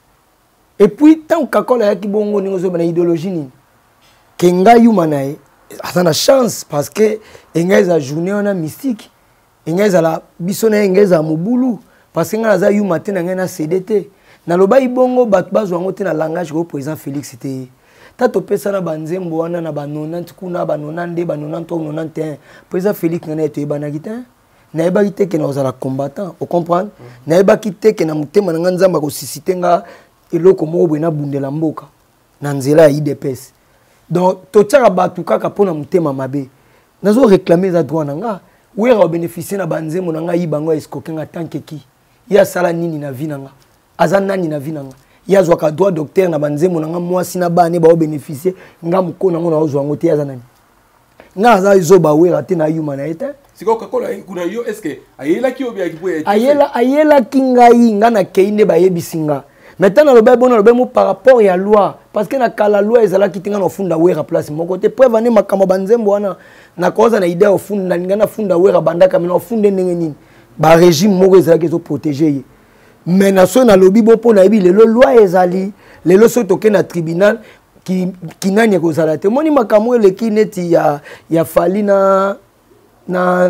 Et puis, tant que la bongo ni une idéologie ni kenga yumanae a la chance parce que engaza journée on a mystique engaza la bisona engaza mobulu parce que engaza yumate na ngana C D T na loba ibongo bat bazo ngote na langage ko président Félix était tato pesa na banzembo wana na ba quatre-vingt-dix kuna ba quatre-vingt-deux ba quatre-vingt-treize quatre-vingt-et un président Félix na eto ebana gitin na eba kite ke na ozala combattant o comprendre na eba kite ke na mutema na nzamba ko sisitenga eloko moko na bundela mboka na nzela ya I D P S donc to tsaka batu kaka pona mutema mabe nazo réclamer za droit nanga wera bénéficier na banzemo nanga yibango escokenga tanke ki ya sala nini na vie nanga aza nani na vie nanga ya zwa ka droit docteur na banzemo nanga mwasi na bane ba bénéficier nga mukona ngo na ozwa ngote ya za nani nga za izoba wera te na yuma na ete siko kakola kuna yo est-ce que ayela ki obi akipoye ayela ayela kingai nga na keinde ba yebisinga maintenant le bon le bon par rapport à la loi parce que na kala loi ezala kitinga na funda wera place mon côté preuve ane makamo banzembo wana na koza na idée au funda ngana funda wera bandaka mais na funde ndenge nini ba régime moko ezala kezo protéger mais na so na lobby bon pour na bi le loi ezali le lo so toke na tribunal qui qui nanya ko zala te moni makamo le kineti ya ya fali na na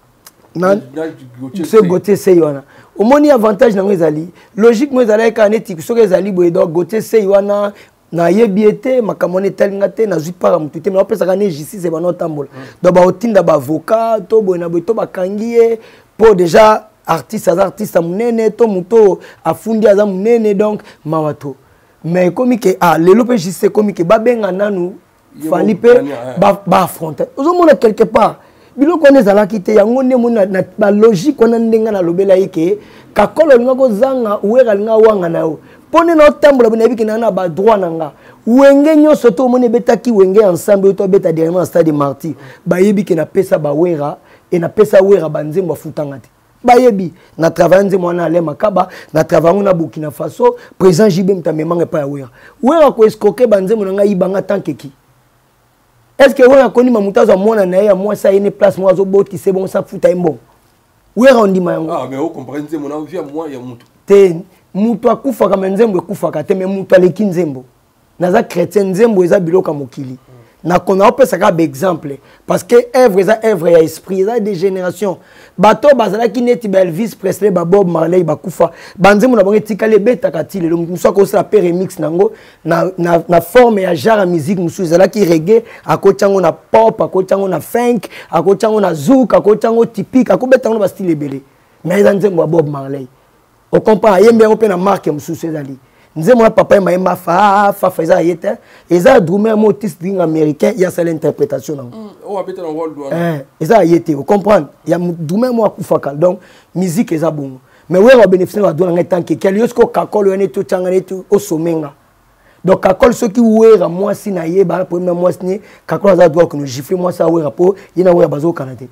na c'est goté c'est yona au moni avantage na ngezali logique mo ezala ka neti so ezali boye donc goté c'est yona na yebiete makamone talinga te na zipara mutute mais opesa ka ne justice ba no tambola donc ba otinda ba avocat to boye na boye to ba kangiye pour déjà artiste az artiste munene to muto afundi aza munene donc mawato mais comme que ah lelo pe justice comme que ba benga nanu fali pe ba ba affronter ozomona quelque part biloko wana ezalaki te yango nde mona na balogique wana ndenge nalobela ye ke kakolo olinga kozanga wera alinga wanga na yo mpo nde na otambola bo nayebi ke na na badroit na nga wenge nyonso to omoni ebetaki wenge ensemble oyo to obeta dernièrement na stade martyr bayebi ke napesa bawera e napesa wera banzembo afutanga te bayebi na travail nzembo wana ale makaba na travail na Burkina Faso président J B mutamemanga epai ya wera wera koescroquer banzembo na ngai yibanga tanke ki est-ce que wera koni mamutazo amona na ye ya mwasi ayene place moko azobotisa bongo sa futa ye mbongo wera ondima yango ah mais okomprendre nzembo na via moi ya mutu te mutu akufaka me nzembo ekufaka te me mutu aleki nzembo naza chrétien nzembo eza biloko ya mokili na kona opesaka ba exemple parce que œuvre eza œuvre ya esprit eza des générations bato bazalaki neti ba Elvis Presley ba Bob Marley bakufa banzembo na bango etikali ebetaka ti lelo musu akosala pe remix nango na, na, na forme ya genre ya musique musu ezalaki reggae akotiango na pop akotiango na funk akotiango na zouk akotiango typique akobetango na ba style ebele mais eza nzembo ya Bob Marley o comprend ayembe yango pe na marque musu ezali nzembo na papa ma yemba fa fa fa eza yete eza drummer motis ding américain ya sala interprétation nango o abeta na world one eh eza yete vous comprendre ya drummer mo akufaka donc musique eza bongo mais we va bénéficier wa dona ngai tanke quel yosko kakolo ene to tanga ne to osomenga donc kakolo soki wera mwasi na ye ba premier mwasi ni kakolo za droit que nous gifler moi ça wera po yina wera bazo kanate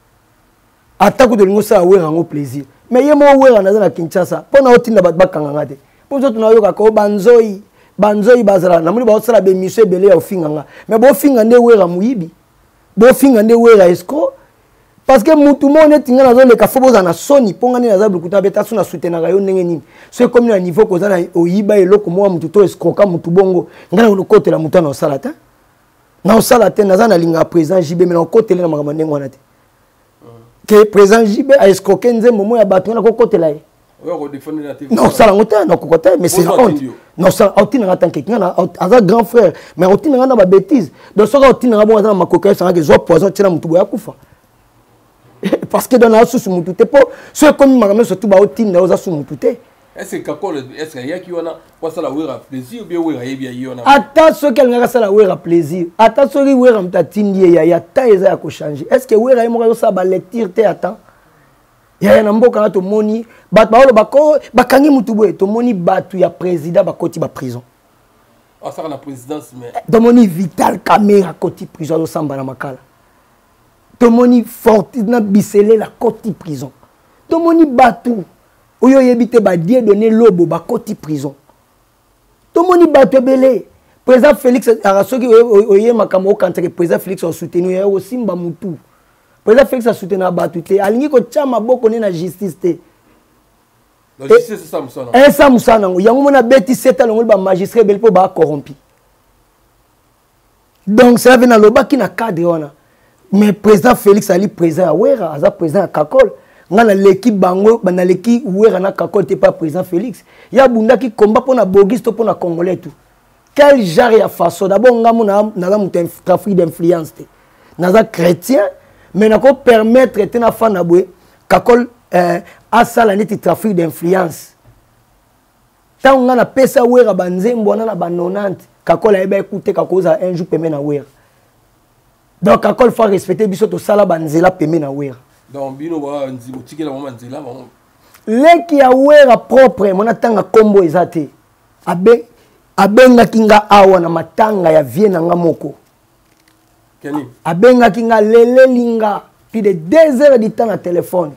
atako de lingo ça wera ngo plaisir mais ye mo wera na za Kinshasa pona otinda bat bakanga ngate pour ça tunayoka ko banzoi banzoi bazala na muli ba osala be mission ebele ya ofinganga mais bo finga nde wera muyibi bo finga nde wera escroc parce que mutu mo ne tinga na zo le kafo boza na soni ponga ne naza blukuta beta suna soutenaka yo ndenge nini so comme na niveau ko za na oyiba eloko mo mutu to escroc mutu bongo ngana lo côté la mutu na osala ta na osala te naza na linga président J B mais na côté le na makambo ndenge wana te que président J B a escroqué nzembo mo ya bato na ko côté la ye non, ça l'a non, mais c'est la honte. Non, ça a été un grand frère, mais on a une bêtise. Donc, ça a été un bon ma coquille, ça a été un poison, tu as un koufa. Parce que dans la sous mon tout est pas, ce comme ma mère surtout ba otine na oza sous mon tout est. Est-ce que kakol est-ce qu'il y a qui on a pas ça la wera plaisir ou bien wera yebia yona. Attends ce qu'elle n'a ça la wera plaisir. Attends ce qui wera mtatindi ya ya ta eza ya ko changer. Est-ce que wera yemo ça ba lecture te attends. Ya na mboka na to moni bat ba bako bakangi mutu boye to moni batu ya président bakoti ba prison. Ah ça la présidence mais to moni Vital Kamerhe koti prison do samba na makala. To moni Fortina Bisele la koti prison. To moni batu oyo yebite ba die donner lobo ba koti prison. To moni batu belé président Félix arasoki oye makamo kantere président Félix a soutenu ya osimba mutu. Président Félix a soutenu Batouté. Alingi ko chama boko ne na justice te. La justice c'est ça musana. Eh ça musana ngo. Yango mona beti seta longo ba magistrat bel po ba corrompu. Donc ça vient na lobaki na cadre wana. Mais président Félix ali président Wera, aza président Kakol. Ngana l'équipe bango bana l'équipe Wera na Kakol te pas président Félix. Ya bunda ki combat pour na bogisto pour na congolais tout. Quel genre ya façon d'abord ngamu na na mu trafic d'influence te. Naza chrétien mais n'a pas permettre de na fana boy kakol euh asala neti trafic d'influence tant on a pesa wera banzembo na ba nonante kakol ayeba écouter kakoza un jour peme na wera donc kakol faut respecter biso to sala banzela peme na wera donc bino ba nzibo tikela mama nzela ba leki ya wera propre mona tanga kombo ezate abe abenga kinga awa na matanga ya vie na ngamoko abenga kinga lele linga puis de deux heures de temps na téléphone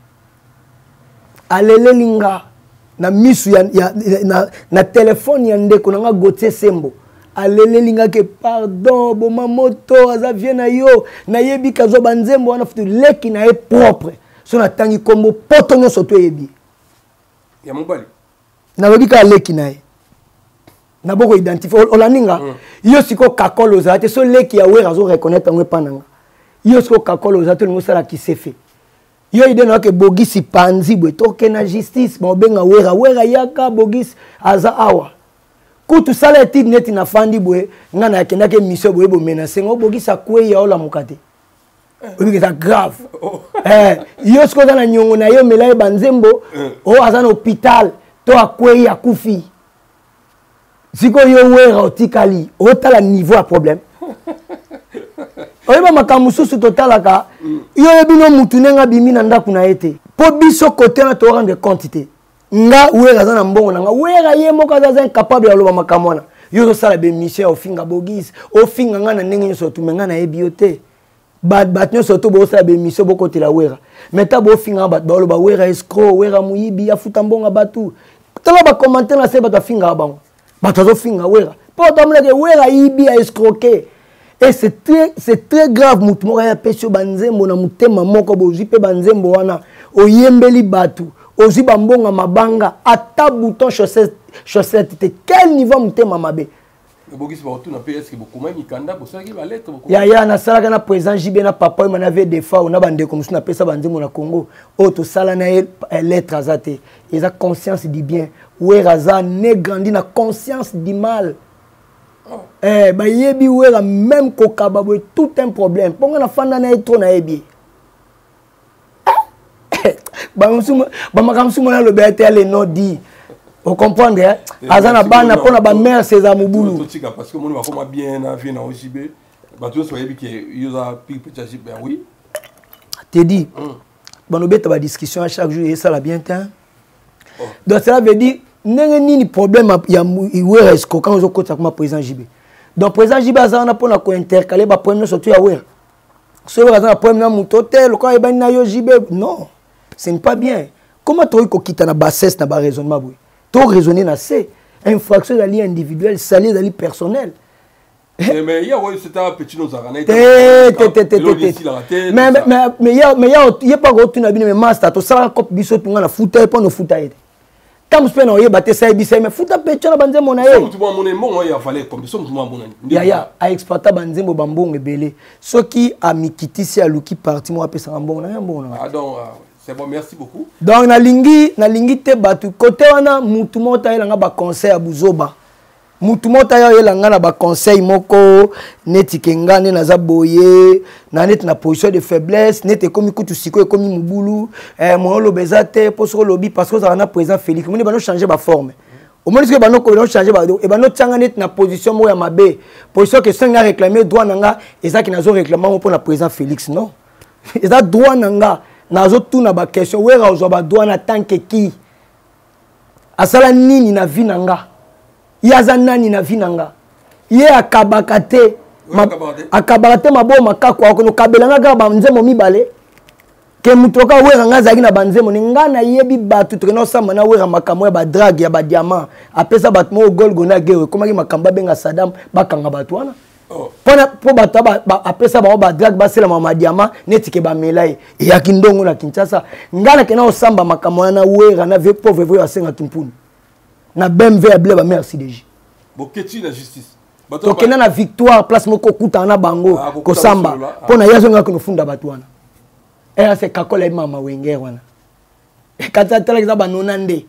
alele linga na misu ya, ya na, na téléphone ya ndeko na nga Gauthier Sembo alele linga ke pardon bo mamoto aza vie na yo na yebi kazo banzembo wana futu leki na e propre so na tangi kombo poto nyonso to yebi ya mobali na lobi ka leki na e na boko identifier olaninga mm. yo siko kakolo zate so leki ya wera zo reconnaître ngwe pananga yo siko kakolo zate ngo sala ki se fait yo ide na ke bogisi panzi bwe toke na justice ba benga wera wera yaka bogisi aza awa kutu sala etid net na fandi bwe ngana yakenda ke mission bwe bo menacer ngo bogisa kwe ya ola mukate obi ke ça grave eh yo siko na nyongo na yo melaye banzembo o aza na hôpital to akwe ya kufi siko yo wera otikali otala niveau ya problème oyeba makambo susu totalaka yo yebino mutu nenga bimi na ndaku na ete po biso côté na to rendre compte te nga wera za na mbongo na nga wera ye moko za incapable ya loba makambo na yo zo sala be mission ofinga bogis ofinga nga na ndenge nyoso tumenga na ebiote bad bat nyoso to bo sala be mission boko te la wera meta bo finga bat ba loba wera escroc wera muyibi afuta mbonga batu tala ba commentaire na se ba finga bango bato zo finga wera po to mleke wera yibi a escroquer. Et c'est très, c'est très grave. Moutmo ya pesho banzembo na mutema moko bozi pe banzembo wana oyembeli batu ozi bambonga mabanga ata bouton chaussette chaussette te quel niveau mutema mabe bogisi ba retourna P S que beaucoup même ikanda bosa ki ba lettre beaucoup ya ya na sala kana président J B na papa il m'avait des fois on a bande comme na pesa banzembo na Congo auto sala na lettre azate ils a conscience du bien ou raza ne grandi na conscience du mal. Eh, bah yebi ouera même kokaba boy tout un problème. Ponga na fanda na etro na yebi. Bah msuma bah makamsuma na le bete ale no di. Vous comprenez hein? Azana bana pona ba mère César Mubulu. Parce que mon va comment bien na vie na O J B. Bah tu sois yebi que yoza pic petit ben oui. Te dit. Bon no beta ba discussion à chaque jour et ça la bien temps. Donc cela veut dire n'engue ni problème ya wera esco quand on kota comme président J B. Donc président J B azana pona ko intercaler ba problème surtout ya wera. So wera azana problème na muto tel ko e bani na yo J B non, ce n'est pas bien. Comment toi ko kita na bassesse na ba raisonnement boy. To raisonner na c'est infraction d'ali individuel, salir d'ali personnel. Mais il y a ouais c'était un petit nous arana. Mais mais mais il y a mais il y a il y a pas retourner na bino mais master to sala cop biso tunga na futa e pa no futa e. Quand je peux y battre ça, mais fouta pécho na banze mona ye. Tout le monde mon ya fallait comme ça tout le monde ya ya a exploiter banze mo bambongo ebele. Ce qui a mikitisi a luki parti mo apesa mbongo na mbongo na. Ah donc c'est bon merci beaucoup. Donc na lingi na lingi te batu côté wana mutu mota elanga ba conseil à buzoba. Mutu mota yo elanga na ba conseil moko neti kengane na zaboye na net na position de faiblesse net comme kutu siko comme mubulu eh mo lo bezate poso lobby parce que ça na président Félix mo ni bano changer ba forme au moins que bano ko changer ba e bano tanga net na position mo ya mabe position que senga réclamer droit nanga eza ki nazo réclamer pour la président Félix non eza droit nanga nazo tuna ba question wera ozo ba droit na tanke ki asala nini na vie nanga yaza nani na vinanga ye akabakate akabakate mabo makako akono kabelanga ka banzemo mibale ke mutoka wera nga zaki na banzemo ninga na yebi batu treno sama na wera makamo ya ba drag ya ba diamant apesa batu mo gol gona gewe komaki makamba benga Saddam bakanga batu wana pona po batu ba apesa ba ba drag ba sela ma diamant netike ba melai ya kindongo na Kinshasa ngana kena osamba makamo na wera na ve pauvre ve asenga kimpuni na B M W à bleba merci déjà. Boketi la justice. Donc na na victoire place moko kuta na bango ko samba. Pona yazo ngaka no funda batwana. Era se kakola mama wenge wana. Kata tala za banona nde.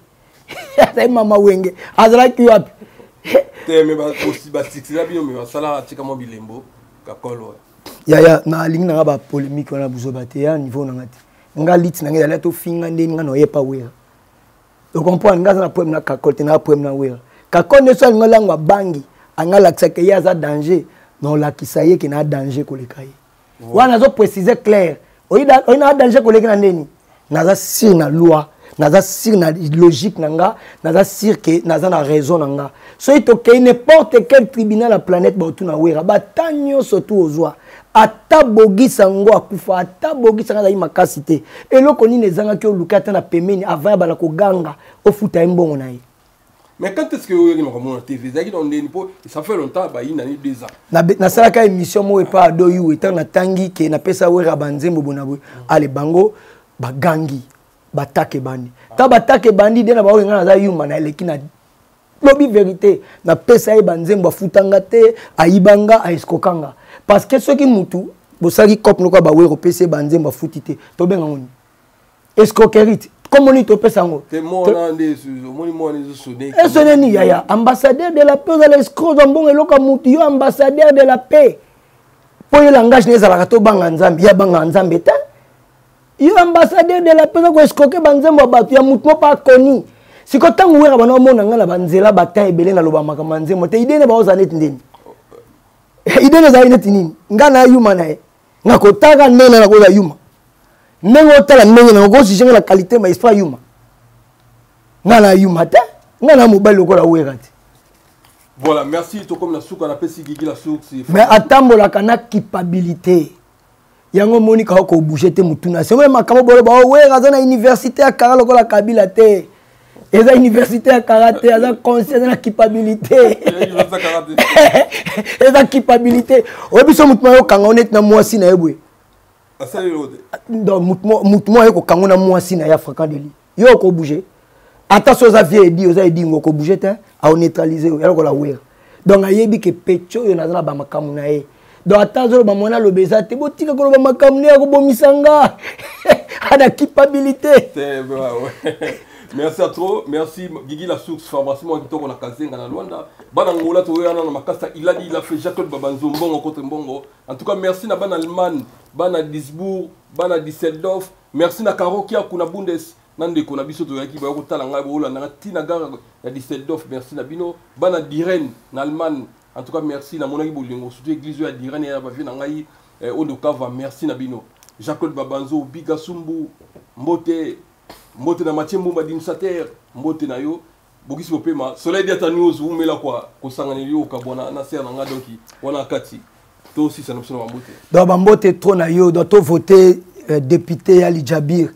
Sa mama wenge. Azala ki wapi? Te me ba aussi ba tixila bio me sala tika mo bilembo kakolo. Ya ya na lingi na ba polémique wana buzobate ya niveau na ngati. Nga lit na ngela to finga nde nga no yepa wera. Vous comprenez, nga na problème na kakote na problème na wera. Kakone ne soit ngolangwa bangi, angala tseke ya za danger, non la kisaye ki na danger ko lekaye. Wana zo préciser clair. Oida oina danger ko lekana ndeni. Naza sir na loi, naza sir na logique nanga, naza sir que naza na raison nanga. So ito ke n'importe quel tribunal la planète ba otuna wera, ba tanyo surtout ozwa. Ata bogisa ngo akufa ata bogisa nga makasi te eloko nini ezanga ki olukata na pemeni avant bala ko ganga ofuta mbongo na ye. Mais quand est-ce que vous avez mon T V zaki dans des ça fait longtemps ba ina ni deux ans na na sala ka émission mo e pa do yu etant na tangi ke na pesa wera banzembo bonabo ale bango bagangi batake bandi ta batake bandi de na ba wenga na za yuma na eleki na lobi vérité na pesa e banzembo afutanga te aibanga aiskokanga. Parce que ceux qui moutou, vous savez comme nous quoi bah ouais repérer banzem bah foutité, to benga ngoni. Escroquerie, comment on te pèse ngo? Te mona ndesu, moni mona ndesu sonné. Et sonné ni yaya, ambassadeur de la paix dans l'escroc zambon eloka moutou yo ambassadeur de la paix. Po yo langage neza la to banga nzambi, ya banga nzambi ta. Yo ambassadeur de la paix ko escroquer banzem ba batu ya moutou pas connu. Si ko tangu wera bana mona ngala banzela bata ebele na loba makamanzem te idene ba ozanet ndeni. Idene za ineti nini ngana yuma nae nga kotaka ndenge na koza yuma ndenge otala ndenge na kosi la qualité mais pas yuma nga na yuma te nga na mobile lokola wera te. Voilà, merci to comme la souka na pesi Guigui la souk mais atambola kana capabilité yango moni ka ko bouger te mutuna c'est même makamo bolo ba wera za na université ya Kara lokola Kabila te eza université ya karaté eza conscience na capabilité eza capabilité obiso mutuma yo kanga onet na mwasi na yebwe asali lode donc mutuma mutuma yo ko kanga na mwasi na ya fréquent deli yo ko bouger ata so za vie edi oza edi ngo ko bouger te a neutraliser yo ko la wera donc ayebi ke pecho yo na ba makamu na ye donc ata zo ba mona lo beza te botika ko ba makamu ne ko bomisanga ana capabilité c'est ouais. Merci à toi, merci Guigui la source, Fabrasimo qui tourne la Kazenga na Luanda. Bana ngola to yana na makasa il a dit il a fait Jacques Babanzo mbongo contre mbongo. En tout cas merci na bana Allemagne, bana Duisbourg, bana Düsseldorf. Merci na Karokia kuna Bundes nande kuna biso to yaki ba ko tala ngai bo la na tina gara ya Düsseldorf. Merci na bino bana Diren na Allemagne. En tout cas merci na monaki bolingo surtout église ya Diren ya ba vina ngai Ondokava. Merci na bino Jacques Babanzo Bigasumbu Mbote Mbote na Mathieu Mbumba d'initiateur, mbote na yo, Bogisi Bopema, soleil d'ata news, vous me la quoi, ko sangani yo kabona na ser na nga donki, wana kati. To aussi ça n'option mbote. Donc mbote trop na yo, donc to voter euh, député Ali Djabir,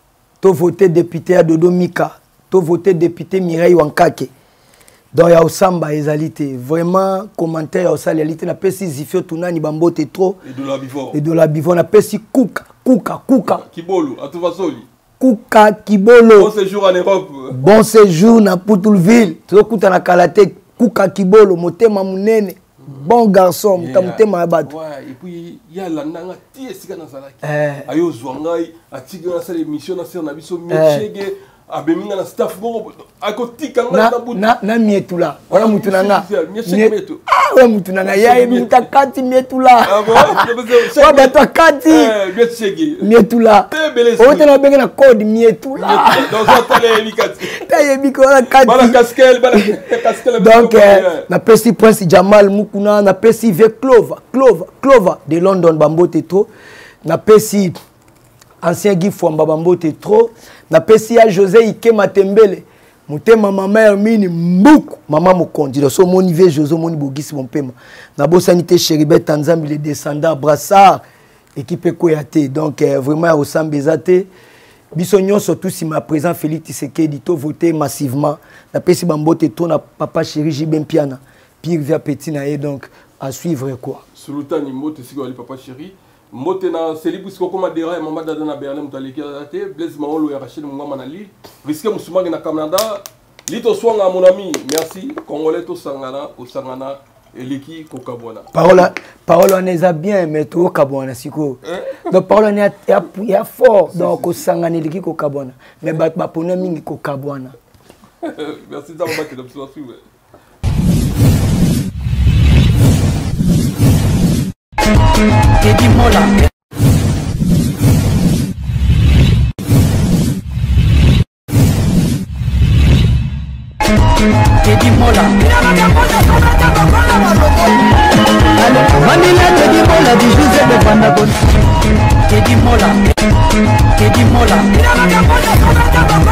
to voter député à Dodo Mika, to voter député Mireille Wankake. Donc ya osamba ezalité, vraiment commentaire ya osalité na pesi zifio tunani bambote trop. Et de la bivon. Et de la bivon na pesi kuka, kuka, kuka. Kibolo, à tout vasoli. Kuka Kibolo. Bon séjour en Europe. Bon séjour na Poutoulville. Tokuta na Kalate. Kuka Kibolo. Motema munene. Bon garçon. Yeah. Motema abatu. Ouais. Et puis il y a la nanga tie sika na salaki. Eh. Ayo zwangai. Atiga na sale mission na ser na biso michege. Abeminga na staff bongo. Akotika nga na butu. Na na mietula. Wala mutu nanga. Mietu. Ah wala mutu nanga. Ya ebi mutakati mietula. Ah bon. Wa bato kati. Eh mietshege. Mietula. Ote na benga na code mietula. Dans un télé elikati. Ta yebi ko na kati. Bala casquel, bala casquel. Donc na pesi Prince Jamal Mukuna, na pesi Ve Clover, Clover, Clover de London Bambote trop. Na pesi ancien Guy Fwamba Bambote trop. Na pesi ya José Ike Matembele. Mutema mama Hermine Mbuku. Mama Mokondi. So mon niveau José Moni Bogisi mon pema. Na bo sanité Chéribet Tanzambi les descendants Brassard. Équipe Koyate. Donc euh, vraiment au Sambezate. Bisognon surtout si ma présent Félix Tshisekedi to voté massivement. Na pesi Bambote trop na papa chéri Jibem Piana. Pire via petit na donc à suivre quoi. Sultani Mote Sigo Ali papa chéri. Mbote na Selibu Siko Koma Dera et Mama Dada na Berlin Moutaliki Adate, Blaise Maolo et Rachel Mouama Nali, Risque Moussoumang na Canada, Lito Swanga mon ami, merci, Congolais to Sangana, au Sangana, et Liki Kokabwana. Parole, parole on est bien, mais tout au Kabwana, Siko. Donc parole on est à fort, donc au Sangana et Liki Kokabwana, mais bat Bapona Mingi Kokabwana. Merci d'avoir battu l'option à suivre. Teddy Mola. Teddy Mola. Vanilla Teddy Mola du José de Vandagon. Teddy Mola. Teddy Mola.